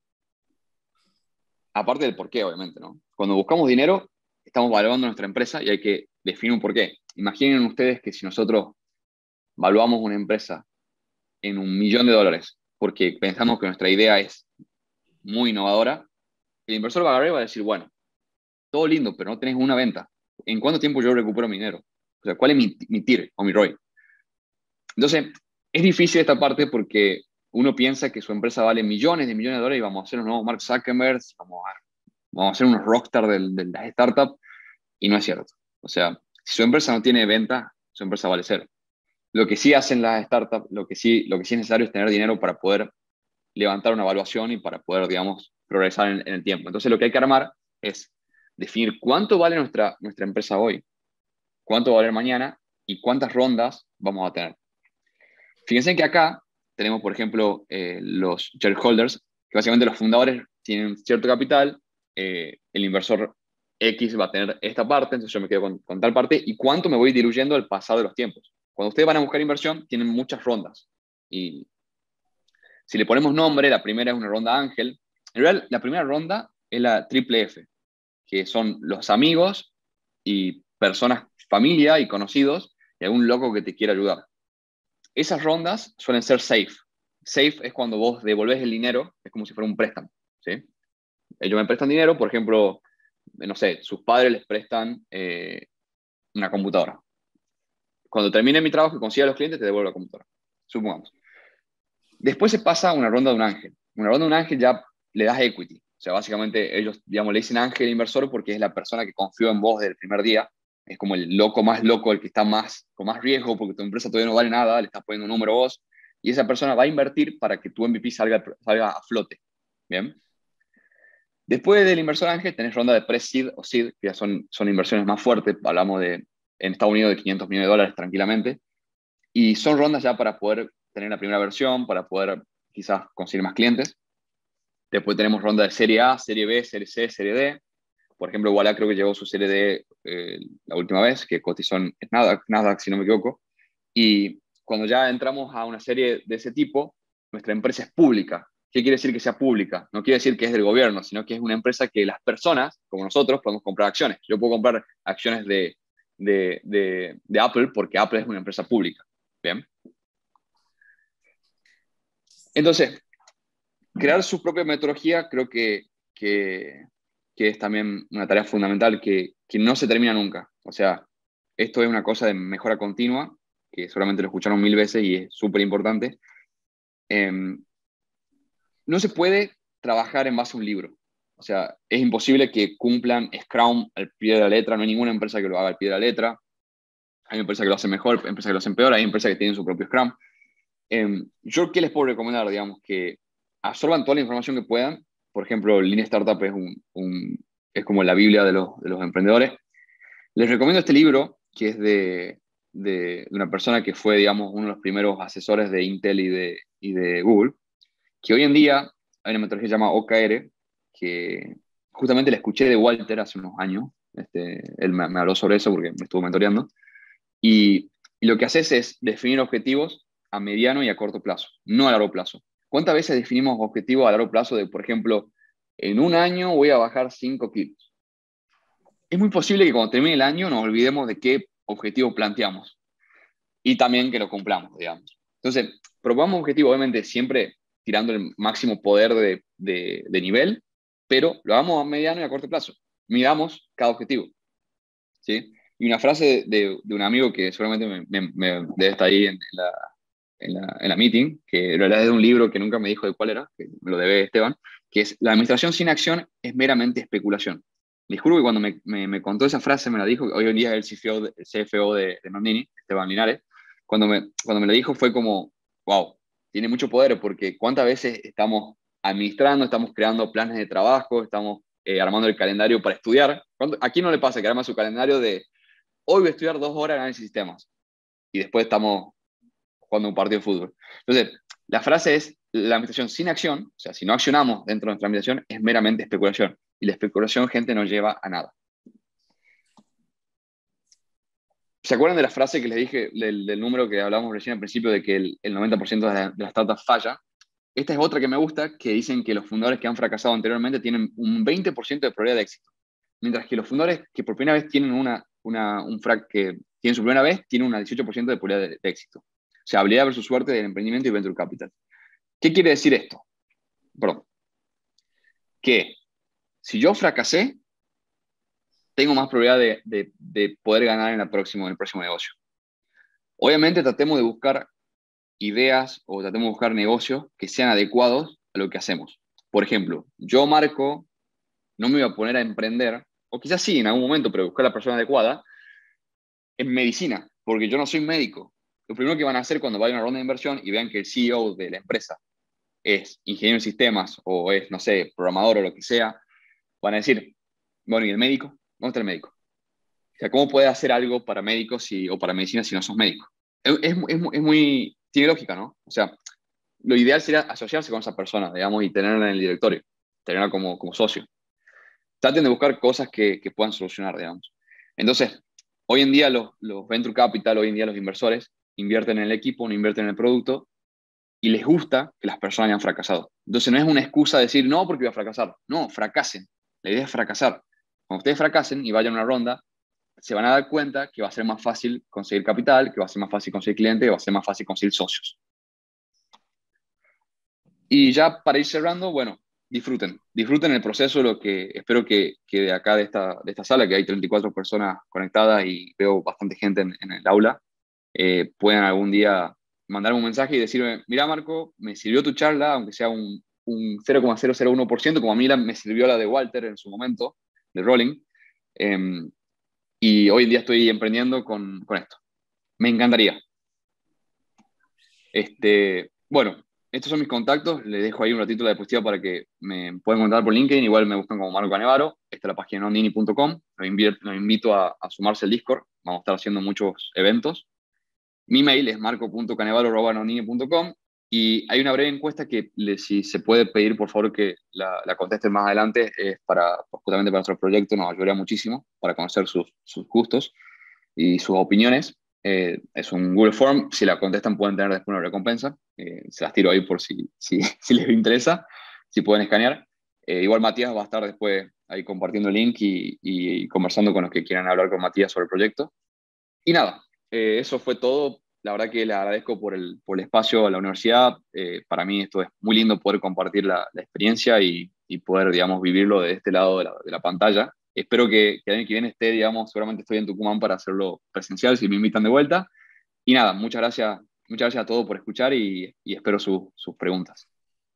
Aparte del por qué, obviamente, ¿no? Cuando buscamos dinero, estamos valuando nuestra empresa y hay que definir un por qué. Imaginen ustedes que si nosotros valuamos una empresa en un millón de dólares porque pensamos que nuestra idea es muy innovadora, el inversor va a agarrar y va a decir, bueno, todo lindo, pero no tenés una venta. ¿En cuánto tiempo yo recupero mi dinero? O sea, ¿cuál es mi, mi T I R o mi R O I? Entonces, es difícil esta parte porque uno piensa que su empresa vale millones de millones de dólares y vamos a ser los nuevos Mark Zuckerberg, vamos a, vamos a ser unos rockstar de, de las startups, y no es cierto. O sea, si su empresa no tiene venta, su empresa vale cero. Lo que sí hacen las startups, lo que sí, lo que sí es necesario es tener dinero para poder levantar una evaluación y para poder, digamos, progresar en, en el tiempo. Entonces, lo que hay que armar es definir cuánto vale nuestra, nuestra empresa hoy, cuánto va a valer mañana y cuántas rondas vamos a tener. Fíjense que acá tenemos, por ejemplo, eh, los shareholders, que básicamente los fundadores tienen cierto capital, eh, el inversor X va a tener esta parte, entonces yo me quedo con, con tal parte, y cuánto me voy diluyendo al pasar de los tiempos. Cuando ustedes van a buscar inversión, tienen muchas rondas. Y si le ponemos nombre, la primera es una ronda ángel. En realidad, la primera ronda es la triple F, que son los amigos y personas, familia y conocidos, y algún loco que te quiera ayudar. Esas rondas suelen ser safe. Safe es cuando vos devolvés el dinero, es como si fuera un préstamo, ¿sí? Ellos me prestan dinero, por ejemplo, no sé, sus padres les prestan eh, una computadora. Cuando termine mi trabajo y consiga a los clientes, te devuelvo la computadora, supongamos. Después se pasa a una ronda de un ángel. Una ronda de un ángel ya le das equity. O sea, básicamente ellos, digamos, le dicen ángel inversor porque es la persona que confió en vos desde el primer día. Es como el loco más loco, el que está más, con más riesgo porque tu empresa todavía no vale nada, le estás poniendo un número vos. Y esa persona va a invertir para que tu M V P salga, salga a flote. ¿Bien? Después del inversor ángel tenés ronda de pre-seed o seed, que ya son, son inversiones más fuertes. Hablamos de, en Estados Unidos, de quinientos millones de dólares tranquilamente. Y son rondas ya para poder tener la primera versión, para poder quizás conseguir más clientes. Después tenemos ronda de serie A, serie B, serie C, serie D. Por ejemplo, Walla creo que llegó su serie D eh, la última vez, que cotizó en Nasdaq, Nasdaq, si no me equivoco. Y cuando ya entramos a una serie de ese tipo, nuestra empresa es pública. ¿Qué quiere decir que sea pública? No quiere decir que es del gobierno, sino que es una empresa que las personas, como nosotros, podemos comprar acciones. Yo puedo comprar acciones de, de, de, de Apple porque Apple es una empresa pública. ¿Bien? Entonces, crear su propia metodología creo que, que, que es también una tarea fundamental que, que no se termina nunca. O sea, esto es una cosa de mejora continua, que seguramente lo escucharon mil veces y es súper importante. Eh, no se puede trabajar en base a un libro. O sea, es imposible que cumplan Scrum al pie de la letra. No hay ninguna empresa que lo haga al pie de la letra. Hay empresas que lo hacen mejor, empresas que lo hacen peor, hay empresas que tienen su propio Scrum. Eh, ¿Yo qué les puedo recomendar? Digamos que absorban toda la información que puedan. Por ejemplo, Lean Startup es, un, un, es como la Biblia de los, de los emprendedores. Les recomiendo este libro, que es de, de, de una persona que fue, digamos, uno de los primeros asesores de Intel y de, y de Google, que hoy en día hay una metodología llamada O K R, que justamente la escuché de Walter hace unos años. Este, él me, me habló sobre eso porque me estuvo mentoreando. Y, y lo que haces es definir objetivos a mediano y a corto plazo, no a largo plazo. ¿Cuántas veces definimos objetivos a largo plazo de, por ejemplo, en un año voy a bajar cinco kilos? Es muy posible que cuando termine el año nos olvidemos de qué objetivo planteamos y también que lo cumplamos, digamos. Entonces, probamos objetivos, obviamente, siempre tirando el máximo poder de, de, de nivel, pero lo hagamos a mediano y a corto plazo. Midamos cada objetivo, ¿sí? Y una frase de, de un amigo que seguramente me, me, me debe estar ahí en la, en, la, en la meeting, que en realidad es de un libro que nunca me dijo de cuál era, que me lo debe Esteban, que es: la administración sin acción es meramente especulación. Les juro que cuando me, me, me contó esa frase, me la dijo, hoy en día es el C F O de, C F O de, de Nondini, Esteban Linares, cuando me, cuando me lo dijo fue como, wow, tiene mucho poder, porque cuántas veces estamos administrando, estamos creando planes de trabajo, estamos eh, armando el calendario para estudiar. ¿A quién no le pasa que arma su calendario de hoy voy a estudiar dos horas de análisis de sistemas y después estamos jugando un partido de fútbol? Entonces, la frase es, la administración sin acción, o sea, si no accionamos dentro de nuestra administración, es meramente especulación. Y la especulación, gente, no lleva a nada. ¿Se acuerdan de la frase que les dije, del, del número que hablamos recién al principio, de que el, el noventa por ciento de, la, de las startups falla? Esta es otra que me gusta, que dicen que los fundadores que han fracasado anteriormente tienen un veinte por ciento de probabilidad de éxito, mientras que los fundadores que por primera vez tienen una, una, un frac que tienen su primera vez, tienen un dieciocho por ciento de probabilidad de, de éxito. O sea, habilidad versus suerte del emprendimiento y venture capital. ¿Qué quiere decir esto? Perdón. Que si yo fracasé, tengo más probabilidad de, de, de poder ganar en, la próximo, en el próximo negocio. Obviamente tratemos de buscar ideas o tratemos de buscar negocios que sean adecuados a lo que hacemos. Por ejemplo, yo, Marco, no me voy a poner a emprender, o quizás sí en algún momento, pero buscar la persona adecuada, en medicina, porque yo no soy médico. Lo primero que van a hacer cuando vayan a una ronda de inversión y vean que el C E O de la empresa es ingeniero en sistemas o es, no sé, programador o lo que sea, van a decir, bueno, ¿y el médico? ¿Dónde está el médico? O sea, ¿cómo puedes hacer algo para médicos si, o para medicina si no sos médico? Es, es, es, es muy, tiene lógica, ¿no? O sea, lo ideal sería asociarse con esa persona, digamos, y tenerla en el directorio, tenerla como, como socio. Traten de buscar cosas que, que puedan solucionar, digamos. Entonces, hoy en día los, los venture capital, hoy en día los inversores invierten en el equipo, no invierten en el producto, y les gusta que las personas hayan fracasado. Entonces no es una excusa decir, no, porque voy a fracasar. No, fracasen. La idea es fracasar. Cuando ustedes fracasen y vayan a una ronda, se van a dar cuenta que va a ser más fácil conseguir capital, que va a ser más fácil conseguir clientes, que va a ser más fácil conseguir socios. Y ya para ir cerrando, bueno, disfruten. Disfruten el proceso, lo que espero que, que de acá, de esta, de esta sala, que hay treinta y cuatro personas conectadas y veo bastante gente en, en el aula, eh, puedan algún día mandarme un mensaje y decirme, mira Marco, me sirvió tu charla, aunque sea un, un cero coma cero cero uno por ciento, como a mí la, me sirvió la de Walter en su momento, de Rolling, eh, y hoy en día estoy emprendiendo con, con esto. Me encantaría. Este, bueno, estos son mis contactos, les dejo ahí un ratito la diapositiva para que me puedan encontrar por LinkedIn, igual me buscan como Marco Canevaro, esta es la página nondini punto com, los, invito, los invito a, a sumarse al Discord, vamos a estar haciendo muchos eventos. Mi mail es marco punto canevaro arroba nondini punto com y hay una breve encuesta que le, si se puede pedir por favor que la, la contesten más adelante, es para, justamente para nuestro proyecto, nos ayudaría muchísimo para conocer sus, sus gustos y sus opiniones. Eh, es un Google Form, si la contestan pueden tener después una recompensa, eh, se las tiro ahí por si, si, si les interesa, si pueden escanear. Eh, igual Matías va a estar después ahí compartiendo el link y, y conversando con los que quieran hablar con Matías sobre el proyecto. Y nada, eh, eso fue todo. La verdad que le agradezco por el, por el espacio a la universidad. Eh, para mí esto es muy lindo poder compartir la, la experiencia y, y, poder, digamos, vivirlo de este lado de la, de la pantalla. Espero que, que el año que viene esté, digamos, seguramente estoy en Tucumán para hacerlo presencial si me invitan de vuelta. Y nada, muchas gracias, muchas gracias a todos por escuchar y, y espero su, sus preguntas.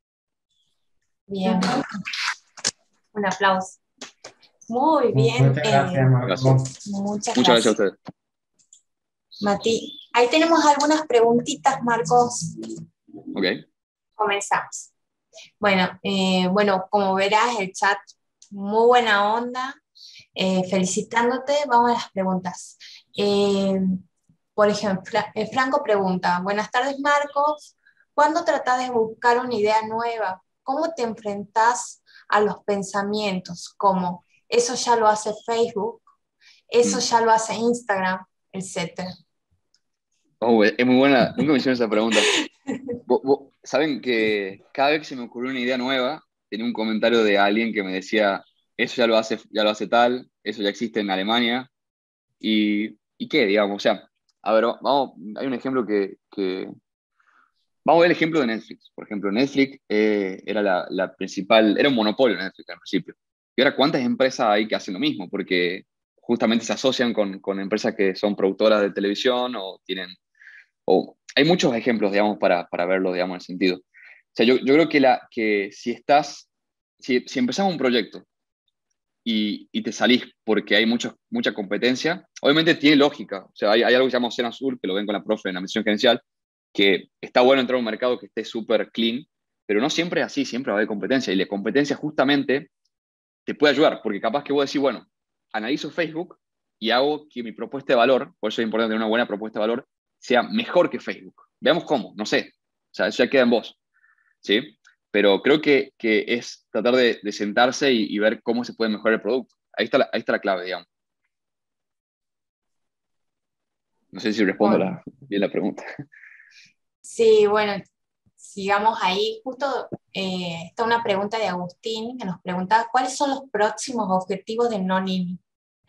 Bien, un aplauso. Muy bien. Muchas gracias, eh, Marco. Gracias. Muchas, muchas gracias a ustedes. Mati, ahí tenemos algunas preguntitas, Marcos. Ok. Comenzamos. Bueno, eh, bueno, como verás, el chat, muy buena onda. Eh, felicitándote, vamos a las preguntas. Eh, por ejemplo, eh, Franco pregunta, buenas tardes, Marcos. ¿Cuándo tratas de buscar una idea nueva? ¿Cómo te enfrentas a los pensamientos? Como, eso ya lo hace Facebook, eso Mm. ya lo hace Instagram, etcétera. Oh, es muy buena, nunca me hicieron esa pregunta. ¿Vos, vos, saben que cada vez que se me ocurrió una idea nueva, tenía un comentario de alguien que me decía, eso ya lo hace, ya lo hace tal, eso ya existe en Alemania, y, ¿y qué, digamos? O sea, a ver, vamos, hay un ejemplo que, que... Vamos a ver el ejemplo de Netflix. Por ejemplo, Netflix eh, era la, la principal, era un monopolio Netflix al principio. Y ahora, ¿cuántas empresas hay que hacen lo mismo? Porque justamente se asocian con, con empresas que son productoras de televisión o tienen... O, hay muchos ejemplos, digamos, para, para verlo, digamos, en el sentido. O sea, yo, yo creo que, la, que si estás, si, si empezamos un proyecto y, y te salís porque hay mucho, mucha competencia, obviamente tiene lógica. O sea, hay, hay algo que se llama Océano Azul, que lo ven con la profe en la misión gerencial, que está bueno entrar a un mercado que esté súper clean, pero no siempre es así, siempre va a haber competencia. Y la competencia justamente te puede ayudar, porque capaz que vos decís, bueno, analizo Facebook y hago que mi propuesta de valor, por eso es importante tener una buena propuesta de valor, sea mejor que Facebook. Veamos cómo, no sé. O sea, eso ya queda en vos, ¿sí? Pero creo que, que es tratar de, de sentarse y, y ver cómo se puede mejorar el producto. Ahí está la, ahí está la clave, digamos. No sé si respondo Bueno, la, bien la pregunta. sí, bueno, sigamos ahí. Justo eh, está una pregunta de Agustín que nos pregunta, ¿cuáles son los próximos objetivos de Nonini?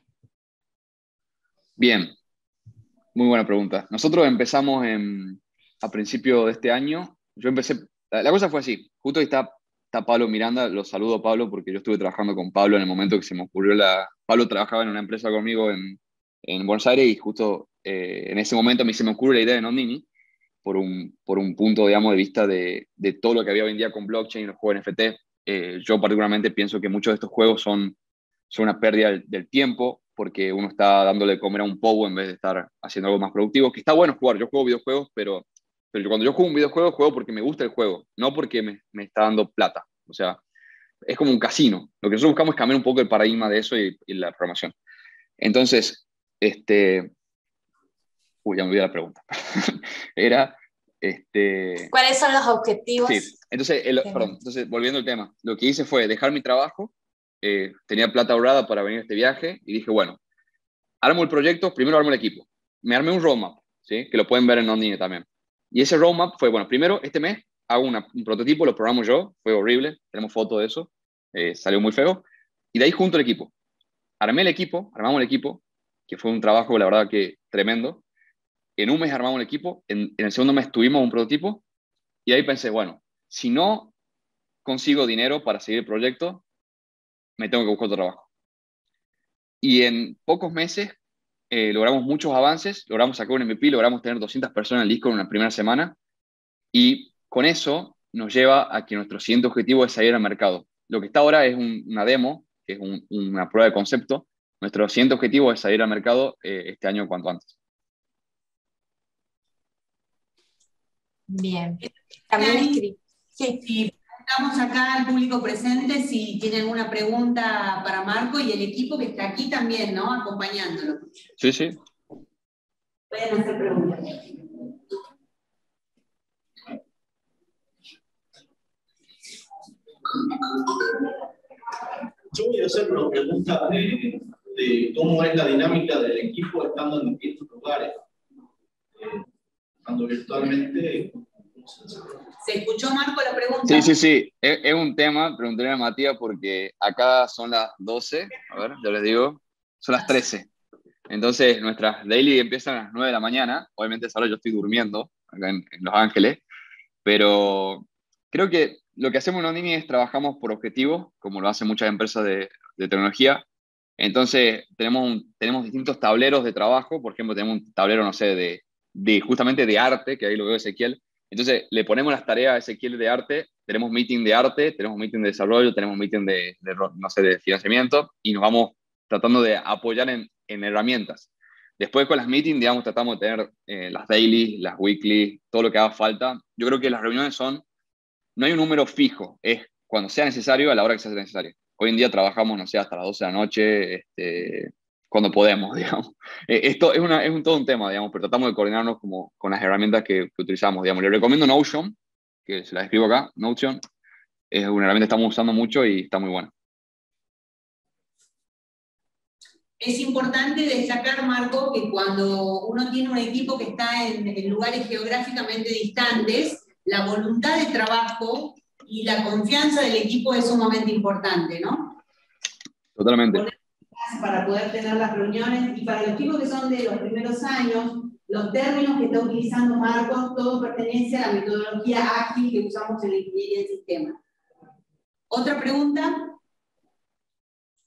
Bien, muy buena pregunta. Nosotros empezamos en, a principio de este año. Yo empecé, la, la cosa fue así. Justo ahí está, está Pablo Miranda. Lo saludo a Pablo porque yo estuve trabajando con Pablo en el momento que se me ocurrió la... Pablo trabajaba en una empresa conmigo en, en Buenos Aires y justo eh, en ese momento a mí se me ocurre la idea de Nonini por un, por un punto, digamos, de vista de, de todo lo que había hoy en día con blockchain y los juegos N F T. Eh, yo particularmente pienso que muchos de estos juegos son, son una pérdida del, del tiempo porque uno está dándole de comer a un povo en vez de estar haciendo algo más productivo, que está bueno jugar. Yo juego videojuegos, pero, pero yo, cuando yo juego un videojuego, juego porque me gusta el juego, no porque me, me está dando plata. O sea, es como un casino. Lo que nosotros buscamos es cambiar un poco el paradigma de eso y, y la programación. Entonces, este... Uy, ya me olvidé la pregunta. Era, este... ¿Cuáles son los Sí, objetivos? entonces, el, de perdón, Nonini? entonces, volviendo al tema, lo que hice fue dejar mi trabajo, eh, tenía plata ahorrada para venir a este viaje y dije, bueno, armo el proyecto, primero armo el equipo. Me armé un roadmap, ¿sí? Que lo pueden ver en Nonini también. Y ese roadmap fue, bueno, primero este mes hago una, un prototipo, lo programo yo, fue horrible, tenemos fotos de eso, eh, salió muy feo, y de ahí junto el equipo. Armé el equipo, armamos el equipo, que fue un trabajo, la verdad que tremendo. En un mes armamos el equipo, en, en el segundo mes tuvimos un prototipo, y ahí pensé, bueno, si no consigo dinero para seguir el proyecto, me tengo que buscar otro trabajo. Y en pocos meses eh, logramos muchos avances, logramos sacar un M V P, logramos tener doscientas personas en el Discord en la primera semana, y con eso nos lleva a que nuestro siguiente objetivo es salir al mercado. Lo que está ahora es un, una demo, que es un, una prueba de concepto. Nuestro siguiente objetivo es salir al mercado eh, este año cuanto antes. Bien. También Dani, escribí. Sí. si preguntamos acá al público presente si tiene alguna pregunta para Marco y el equipo que está aquí también, ¿no? Acompañándolo. Sí, sí. Pueden hacer preguntas. Yo voy a hacer una pregunta de, de cómo es la dinámica del equipo estando en distintos lugares. Eh, estando virtualmente, ¿cómo se desarrolla? ¿Se escuchó, Marco, la pregunta? Sí, sí, sí. Es, es un tema, preguntaré a Matías, porque acá son las doce, a ver, ya les digo, son las trece. Entonces, nuestras daily empiezan a las nueve de la mañana. Obviamente, a esa hora yo estoy durmiendo acá en, en Los Ángeles, pero creo que lo que hacemos en Nonini es trabajamos por objetivos, como lo hacen muchas empresas de, de tecnología. Entonces, tenemos, un, tenemos distintos tableros de trabajo. Por ejemplo, tenemos un tablero, no sé, de, de justamente de arte, que ahí lo veo Ezequiel. Entonces, le ponemos las tareas a Ezequiel de arte, tenemos meeting de arte, tenemos meeting de desarrollo, tenemos meeting de, de no sé, de financiamiento, y nos vamos tratando de apoyar en, en herramientas. Después con las meetings, digamos, tratamos de tener eh, las daily, las weekly, todo lo que haga falta. Yo creo que las reuniones son, no hay un número fijo, es cuando sea necesario, a la hora que sea necesario. Hoy en día trabajamos, no sé, hasta las doce de la noche, este, cuando podemos, digamos. Eh, esto es, una, es un, todo un tema, digamos, pero tratamos de coordinarnos como, con las herramientas que, que utilizamos, digamos. Les recomiendo Notion, que se las escribo acá, Notion. Es una herramienta que estamos usando mucho y está muy buena. Es importante destacar, Marco, que cuando uno tiene un equipo que está en, en lugares geográficamente distantes, la voluntad de trabajo y la confianza del equipo es sumamente importante, ¿no? Totalmente. Para poder tener las reuniones, y para los chicos que son de los primeros años, los términos que está utilizando Marco, todo pertenece a la metodología ágil que usamos en la ingeniería del sistema. ¿Otra pregunta?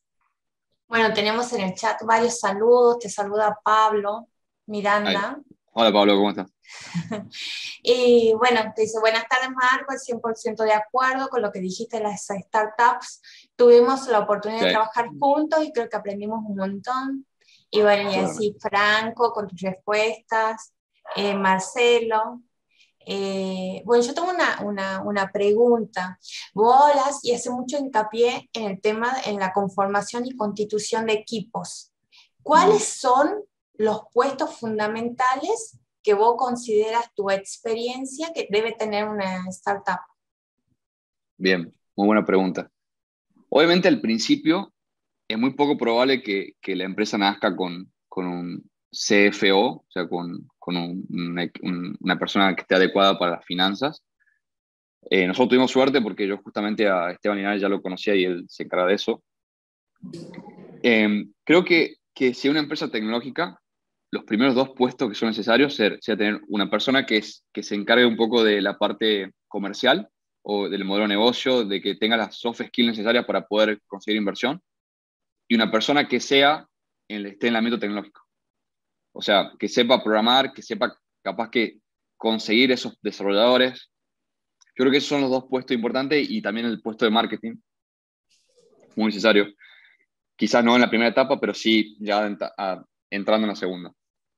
Bueno, tenemos en el chat varios saludos. Te saluda Pablo Miranda. Hola Pablo, ¿cómo estás? Y bueno, te dice, buenas tardes Marco, cien por ciento de acuerdo con lo que dijiste de las startups. Tuvimos la oportunidad Sí, de trabajar juntos y creo que aprendimos un montón. Y bueno, y totalmente. así Franco con tus respuestas, eh, Marcelo. Eh, bueno, yo tengo una, una, una pregunta. Vos hablas y hace mucho hincapié en el tema, en la conformación y constitución de equipos. Mm. ¿Cuáles son los puestos fundamentales que vos consideras tu experiencia que debe tener una startup? Bien, muy buena pregunta. Obviamente al principio es muy poco probable que, que la empresa nazca con, con un C F O, o sea, con, con un- una, un- una persona que esté adecuada para las finanzas. Eh, nosotros tuvimos suerte porque yo justamente a Esteban Linares ya lo conocía y él se encarga de eso. Eh, creo que, que si una empresa tecnológica, los primeros dos puestos que son necesarios ser, sea tener una persona que, es, que se encargue un poco de la parte comercial o del modelo de negocio, de que tenga las soft skills necesarias para poder conseguir inversión, y una persona que sea en, esté en el ámbito tecnológico. O sea, que sepa programar, que sepa capaz que conseguir esos desarrolladores. Yo creo que esos son los dos puestos importantes y también el puesto de marketing, muy necesario. Quizás no en la primera etapa, pero sí ya entrando en la segunda.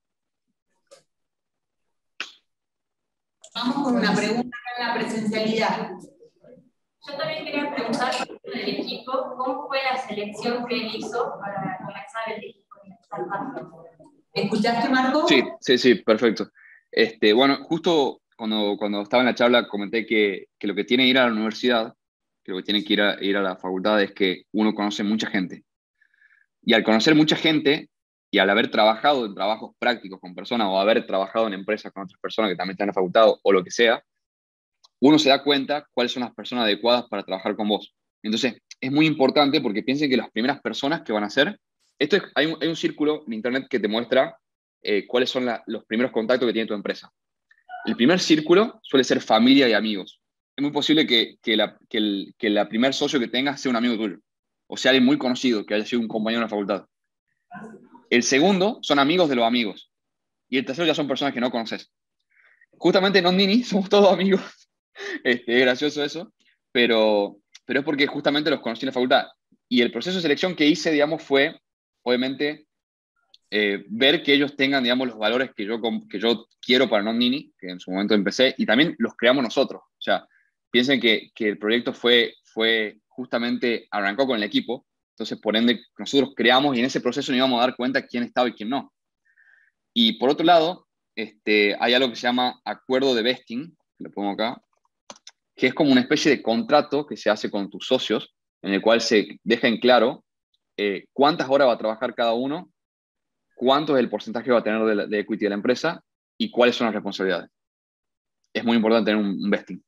Vamos con una pregunta en la presencialidad. Yo también quería preguntar por el del equipo, ¿cómo fue la selección que él hizo para comenzar el equipo en startup? ¿Escuchaste, Marco? Sí, sí, sí, perfecto. Este, bueno, justo cuando, cuando estaba en la charla comenté que, que lo que tiene que ir a la universidad, que lo que tiene que ir a, ir a la facultad es que uno conoce mucha gente. Y al conocer mucha gente y al haber trabajado en trabajos prácticos con personas o haber trabajado en empresas con otras personas que también están en la facultad o, o lo que sea, uno se da cuenta cuáles son las personas adecuadas para trabajar con vos. Entonces, es muy importante porque piensen que las primeras personas que van a hacer, esto es, hay, un, hay un círculo en Internet que te muestra eh, cuáles son la, los primeros contactos que tiene tu empresa. El primer círculo suele ser familia y amigos. Es muy posible que, que, la, que, el, que la primer socio que tengas sea un amigo tuyo, o sea alguien muy conocido, que haya sido un compañero en la facultad. El segundo son amigos de los amigos. Y el tercero ya son personas que no conoces. Justamente en Ondini somos todos amigos. Este, es gracioso eso, pero, pero es porque justamente los conocí en la facultad. Y el proceso de selección que hice, digamos, fue, obviamente, eh, ver que ellos tengan, digamos, los valores que yo, que yo quiero para Ondini, que en su momento empecé, y también los creamos nosotros. O sea, piensen que, que el proyecto fue, fue justamente, arrancó con el equipo, entonces, por ende, nosotros creamos y en ese proceso nos íbamos a dar cuenta quién estaba y quién no. Y por otro lado, este, hay algo que se llama acuerdo de vesting, lo pongo acá, que es como una especie de contrato que se hace con tus socios, en el cual se deja en claro eh, cuántas horas va a trabajar cada uno, cuánto es el porcentaje que va a tener de, la, de equity de la empresa y cuáles son las responsabilidades. Es muy importante tener un, un vesting.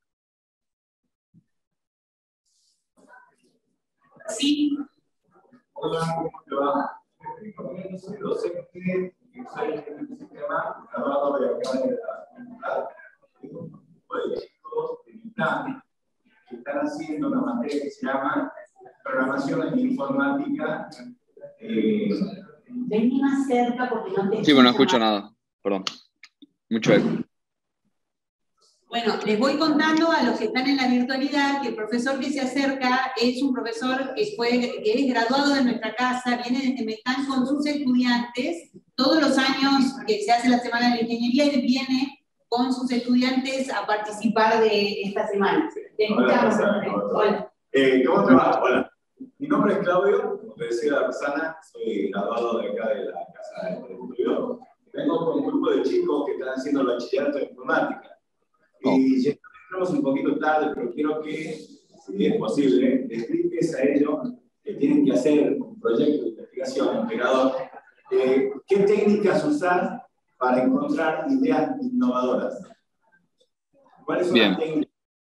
Sí. Hola, ¿cómo te va? Soy docente y soy en el sistema graduado de acá de la facultad. Tengo un grupo de chicos de mi plan que están haciendo una materia que se llama programación en informática. Eh, Vení más cerca porque no te Sí, pero no escucho más. nada. Perdón. Mucho eco. Bueno, les voy contando a los que están en la virtualidad que el profesor que se acerca es un profesor que, fue, que es graduado de nuestra casa, viene desde Mecán con sus estudiantes. Todos los años que se hace la Semana de la Ingeniería, él viene con sus estudiantes a participar de esta semana. Te escuchamos. Hola. Eh, ¿Cómo te va? Hola. Mi nombre es Claudio, como te decía Rosana, soy graduado de acá de la Casa de Estudio. Vengo con un grupo de chicos que están haciendo el bachillerato de informática. Oh. Y ya entramos un poquito tarde, pero quiero que, si es posible, le expliques a ellos que tienen que hacer un proyecto de investigación integrador. Eh, ¿Qué técnicas usar para encontrar ideas innovadoras? ¿Cuáles son Bien. las técnicas?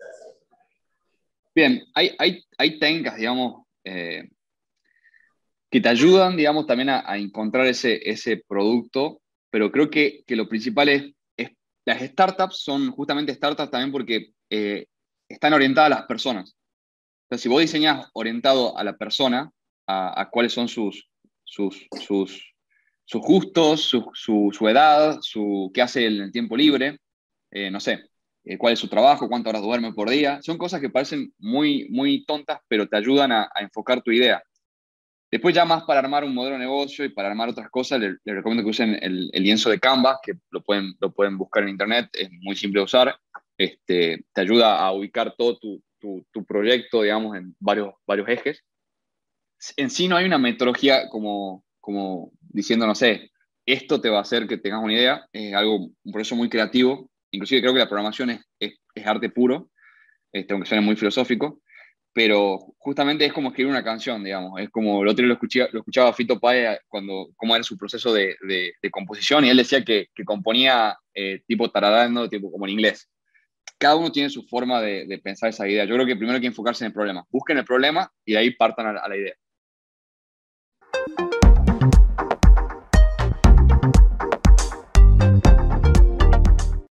Bien, hay, hay, hay técnicas, digamos, eh, que te ayudan, digamos, también a, a encontrar ese, ese producto, pero creo que, que lo principal es, es, las startups son justamente startups también porque eh, están orientadas a las personas. Entonces, si vos diseñás orientado a la persona, a, a cuáles son sus, sus, sus sus gustos, su, su, su edad, su, qué hace en el tiempo libre, eh, no sé, eh, cuál es su trabajo, cuántas horas duerme por día. Son cosas que parecen muy, muy tontas, pero te ayudan a, a enfocar tu idea. Después ya más para armar un modelo de negocio y para armar otras cosas, les, les recomiendo que usen el, el lienzo de Canva, que lo pueden, lo pueden buscar en internet, es muy simple de usar. Este, te ayuda a ubicar todo tu, tu, tu proyecto, digamos, en varios, varios ejes. En sí no hay una metodología como, como diciendo, no sé, esto te va a hacer que tengas una idea, es algo, un proceso muy creativo. Inclusive creo que la programación es, es, es arte puro, este, aunque suene muy filosófico, pero justamente es como escribir una canción, digamos. Es como, el otro día lo, escuché, lo escuchaba a Fito Páez cuando, cómo era su proceso de, de, de composición, y él decía que, que componía eh, tipo tarareando, tipo como en inglés. Cada uno tiene su forma de, de pensar esa idea. Yo creo que primero hay que enfocarse en el problema. Busquen el problema y de ahí partan a la, a la idea.